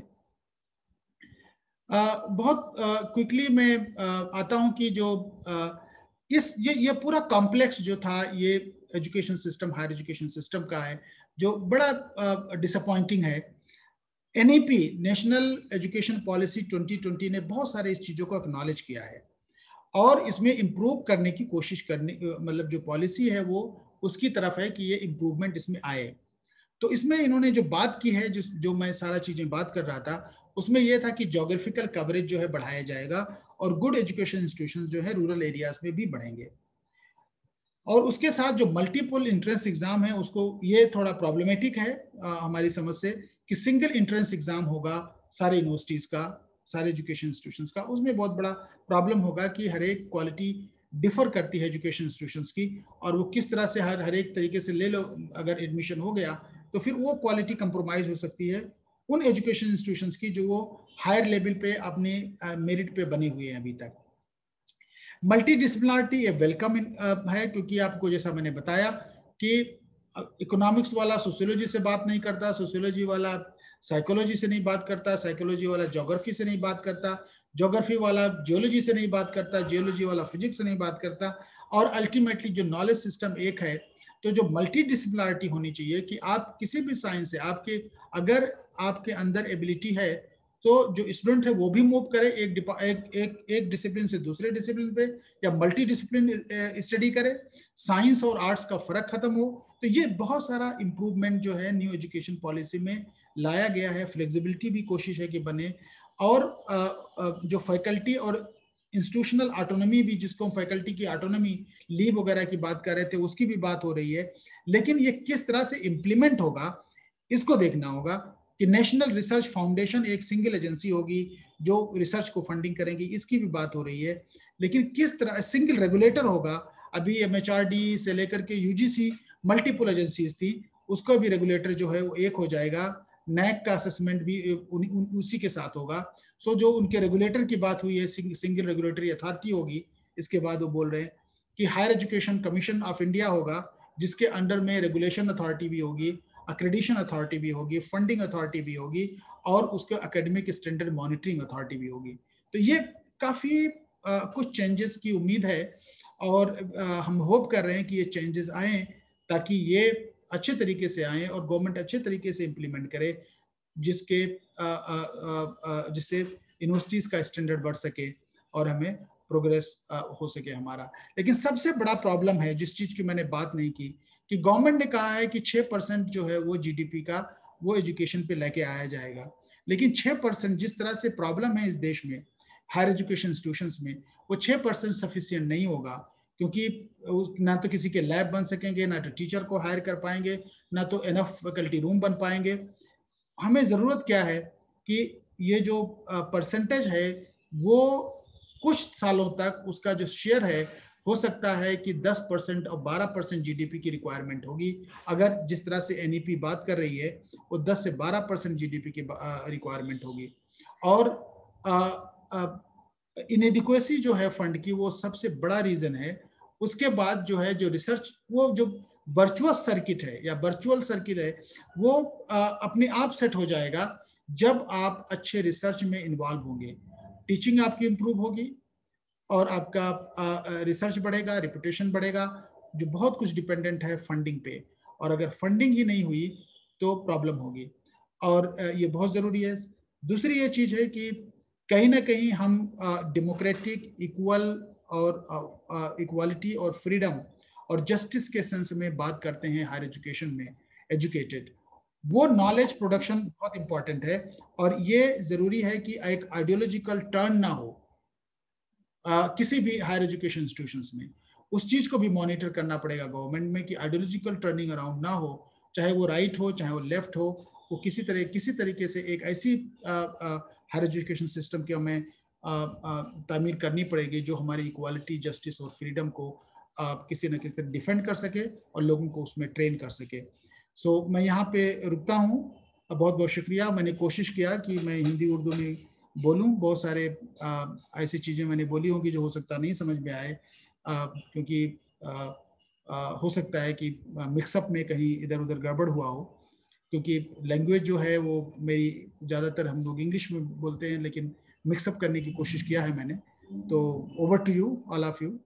बहुत क्विकली मैं आता हूं कि जो इस ये ये पूरा कॉम्प्लेक्स जो था, ये education system, higher education system का है, जो बड़ा डिसअपॉइंटिंग है। NEP, national education policy twenty twenty ने बहुत सारे इस चीजों को एक्नॉलेज किया है और इसमें इम्प्रूव करने की कोशिश करने, मतलब जो पॉलिसी है वो उसकी तरफ है कि ये इम्प्रूवमेंट इसमें आए। तो इसमें इन्होंने जो बात की है, जिस जो मैं सारा चीजें बात कर रहा था, उसमें यह था कि ज्योग्राफिकल कवरेज जो है बढ़ाया जाएगा और गुड एजुकेशन इंस्टीट्यूशन जो है रूरल एरियाज में भी बढ़ेंगे। और उसके साथ जो मल्टीपल इंट्रेंस एग्जाम है, उसको, ये थोड़ा प्रॉब्लमेटिक है आ, हमारी समझ से, कि सिंगल इंट्रेंस एग्जाम होगा सारे यूनिवर्सिटीज का, सारे एजुकेशन इंस्टीट्यूशंस का। उसमें बहुत बड़ा प्रॉब्लम होगा कि हर एक क्वालिटी डिफर करती है एजुकेशन इंस्टीट्यूशंस की, और वो किस तरह से हर हर एक तरीके से ले लो, अगर एडमिशन हो गया तो फिर वो क्वालिटी कंप्रोमाइज हो सकती है उन एजुकेशन इंस्टीट्यूशंस की जो वो हायर लेवल पे अपने मेरिट पे बने हुए हैं अभी तक। मल्टी डिसिप्लिनरिटी ये वेलकम है, क्योंकि आपको जैसा मैंने बताया कि इकोनॉमिक्स वाला सोशियोलॉजी से बात नहीं करता, सोशियोलॉजी वाला साइकोलॉजी से नहीं बात करता, साइकोलॉजी वाला ज्योग्राफी से नहीं बात करता, ज्योग्राफी वाला जियोलॉजी से नहीं बात करता, जियोलॉजी वाला फिजिक्स से नहीं बात करता, और अल्टीमेटली जो नॉलेज सिस्टम एक है। तो जो मल्टी डिसिप्लिनरिटी होनी चाहिए कि आप किसी भी साइंस से, आपके अगर आपके अंदर एबिलिटी है तो जो स्टूडेंट है वो भी मूव करे एक एक एक, एक डिसिप्लिन से दूसरे डिसिप्लिन पे, या मल्टी डिसिप्लिन स्टडी करे, साइंस और आर्ट्स का फर्क खत्म हो। तो ये बहुत सारा इंप्रूवमेंट जो है न्यू एजुकेशन पॉलिसी में लाया गया है। फ्लेक्सिबिलिटी भी कोशिश है कि बने, और जो फैकल्टी और इंस्टीट्यूशनल ऑटोनॉमी भी, जिसको हम फैकल्टी की ऑटोनॉमी, लीव वगैरह की बात कर रहे थे, उसकी भी बात हो रही है। लेकिन ये किस तरह से इम्प्लीमेंट होगा इसको देखना होगा कि नेशनल रिसर्च फाउंडेशन एक सिंगल एजेंसी होगी जो रिसर्च को फंडिंग करेंगी, इसकी भी बात हो रही है। लेकिन किस तरह सिंगल रेगुलेटर होगा, अभी एमएचआरडी से लेकर के यूजीसी मल्टीपल एजेंसीज थी, उसका भी रेगुलेटर जो है वो एक हो जाएगा। नैक का असेसमेंट भी उन, उन, उसी के साथ होगा। सो जो उनके रेगुलेटर की बात हुई है, सिंग, सिंगल रेगुलेटरी अथॉरिटी होगी। इसके बाद वो बोल रहे हैं कि higher education commission of India होगा, जिसके अंडर में रेगुलेशन अथॉरिटी भी होगी, अक्रेडिशन अथॉरिटी भी होगी, फंडिंग अथॉरिटी भी होगी, और उसके एकेडमिक स्टैंडर्ड मॉनिटरिंग अथॉरिटी भी होगी। तो ये काफ़ी कुछ चेंजेस की उम्मीद है, और आ, हम होप कर रहे हैं कि ये चेंजेस आए, ताकि ये अच्छे तरीके से आए और गवर्नमेंट अच्छे तरीके से इम्प्लीमेंट करे, जिसके जिससे यूनिवर्सिटीज़ का स्टैंडर्ड बढ़ सके और हमें प्रोग्रेस हो सके हमारा। लेकिन सबसे बड़ा प्रॉब्लम है, जिस चीज़ की मैंने बात नहीं की, कि गवर्नमेंट ने कहा है कि छह परसेंट जो है वो जीडीपी का वो एजुकेशन पे लेके आया जाएगा। लेकिन छह परसेंट जिस तरह से प्रॉब्लम है इस देश में हायर एजुकेशन इंस्टीट्यूशंस में, वो छह परसेंट सफिशिएंट नहीं होगा, क्योंकि ना तो किसी के लैब बन सकेंगे, ना तो टीचर को हायर कर पाएंगे, ना तो एनफ फैकल्टी रूम बन पाएंगे। हमें ज़रूरत क्या है कि ये जो परसेंटेज है वो कुछ सालों तक उसका जो शेयर है हो सकता है कि दस परसेंट और बारह परसेंट जीडीपी की रिक्वायरमेट होगी। अगर जिस तरह से एनईपी बात कर रही है वो दस से बारह परसेंट जीडीपी की रिक्वायरमेंट होगी। और इनएडिक्वेसी जो है फंड की वो सबसे बड़ा रीजन है। उसके बाद जो है जो रिसर्च, वो जो वर्चुअस सर्किट है या वर्चुअल सर्किट है वो आ, अपने आप सेट हो जाएगा जब आप अच्छे रिसर्च में इन्वॉल्व होंगे। टीचिंग आपकी इंप्रूव होगी और आपका रिसर्च बढ़ेगा, रिपुटेशन बढ़ेगा, जो बहुत कुछ डिपेंडेंट है फंडिंग पे। और अगर फंडिंग ही नहीं हुई तो प्रॉब्लम होगी, और ये बहुत ज़रूरी है। दूसरी ये चीज़ है कि कहीं ना कहीं हम डेमोक्रेटिक, इक्वल और इक्वालिटी और फ्रीडम और जस्टिस के सेंस में बात करते हैं हायर एजुकेशन में। एजुकेटेड, वो नॉलेज प्रोडक्शन बहुत इंपॉर्टेंट है, और ये ज़रूरी है कि एक आइडियोलॉजिकल टर्न ना हो आ, किसी भी हायर एजुकेशन इंस्टीट्यूशंस में। उस चीज़ को भी मॉनिटर करना पड़ेगा गवर्नमेंट में कि आइडियोलॉजिकल टर्निंग अराउंड ना हो, चाहे वो राइट हो चाहे वो लेफ्ट हो। वो किसी तरह किसी तरीके से एक ऐसी हायर एजुकेशन सिस्टम की हमें तामीर करनी पड़ेगी जो हमारी इक्वालिटी, जस्टिस और फ्रीडम को आ, किसी न किसी तरह डिफेंड कर सके और लोगों को उसमें ट्रेन कर सके। सो so, मैं यहाँ पे रुकता हूँ। बहुत बहुत शुक्रिया। मैंने कोशिश किया कि मैं हिंदी उर्दू में बोलूं। बहुत सारे आ, ऐसी चीज़ें मैंने बोली होंगी जो हो सकता नहीं समझ में आए, आ, क्योंकि आ, आ, हो सकता है कि मिक्सअप में कहीं इधर उधर गड़बड़ हुआ हो, क्योंकि लैंग्वेज जो है वो मेरी ज़्यादातर हम लोग इंग्लिश में बोलते हैं, लेकिन मिक्सअप करने की कोशिश किया है मैंने। तो over to you, all of you.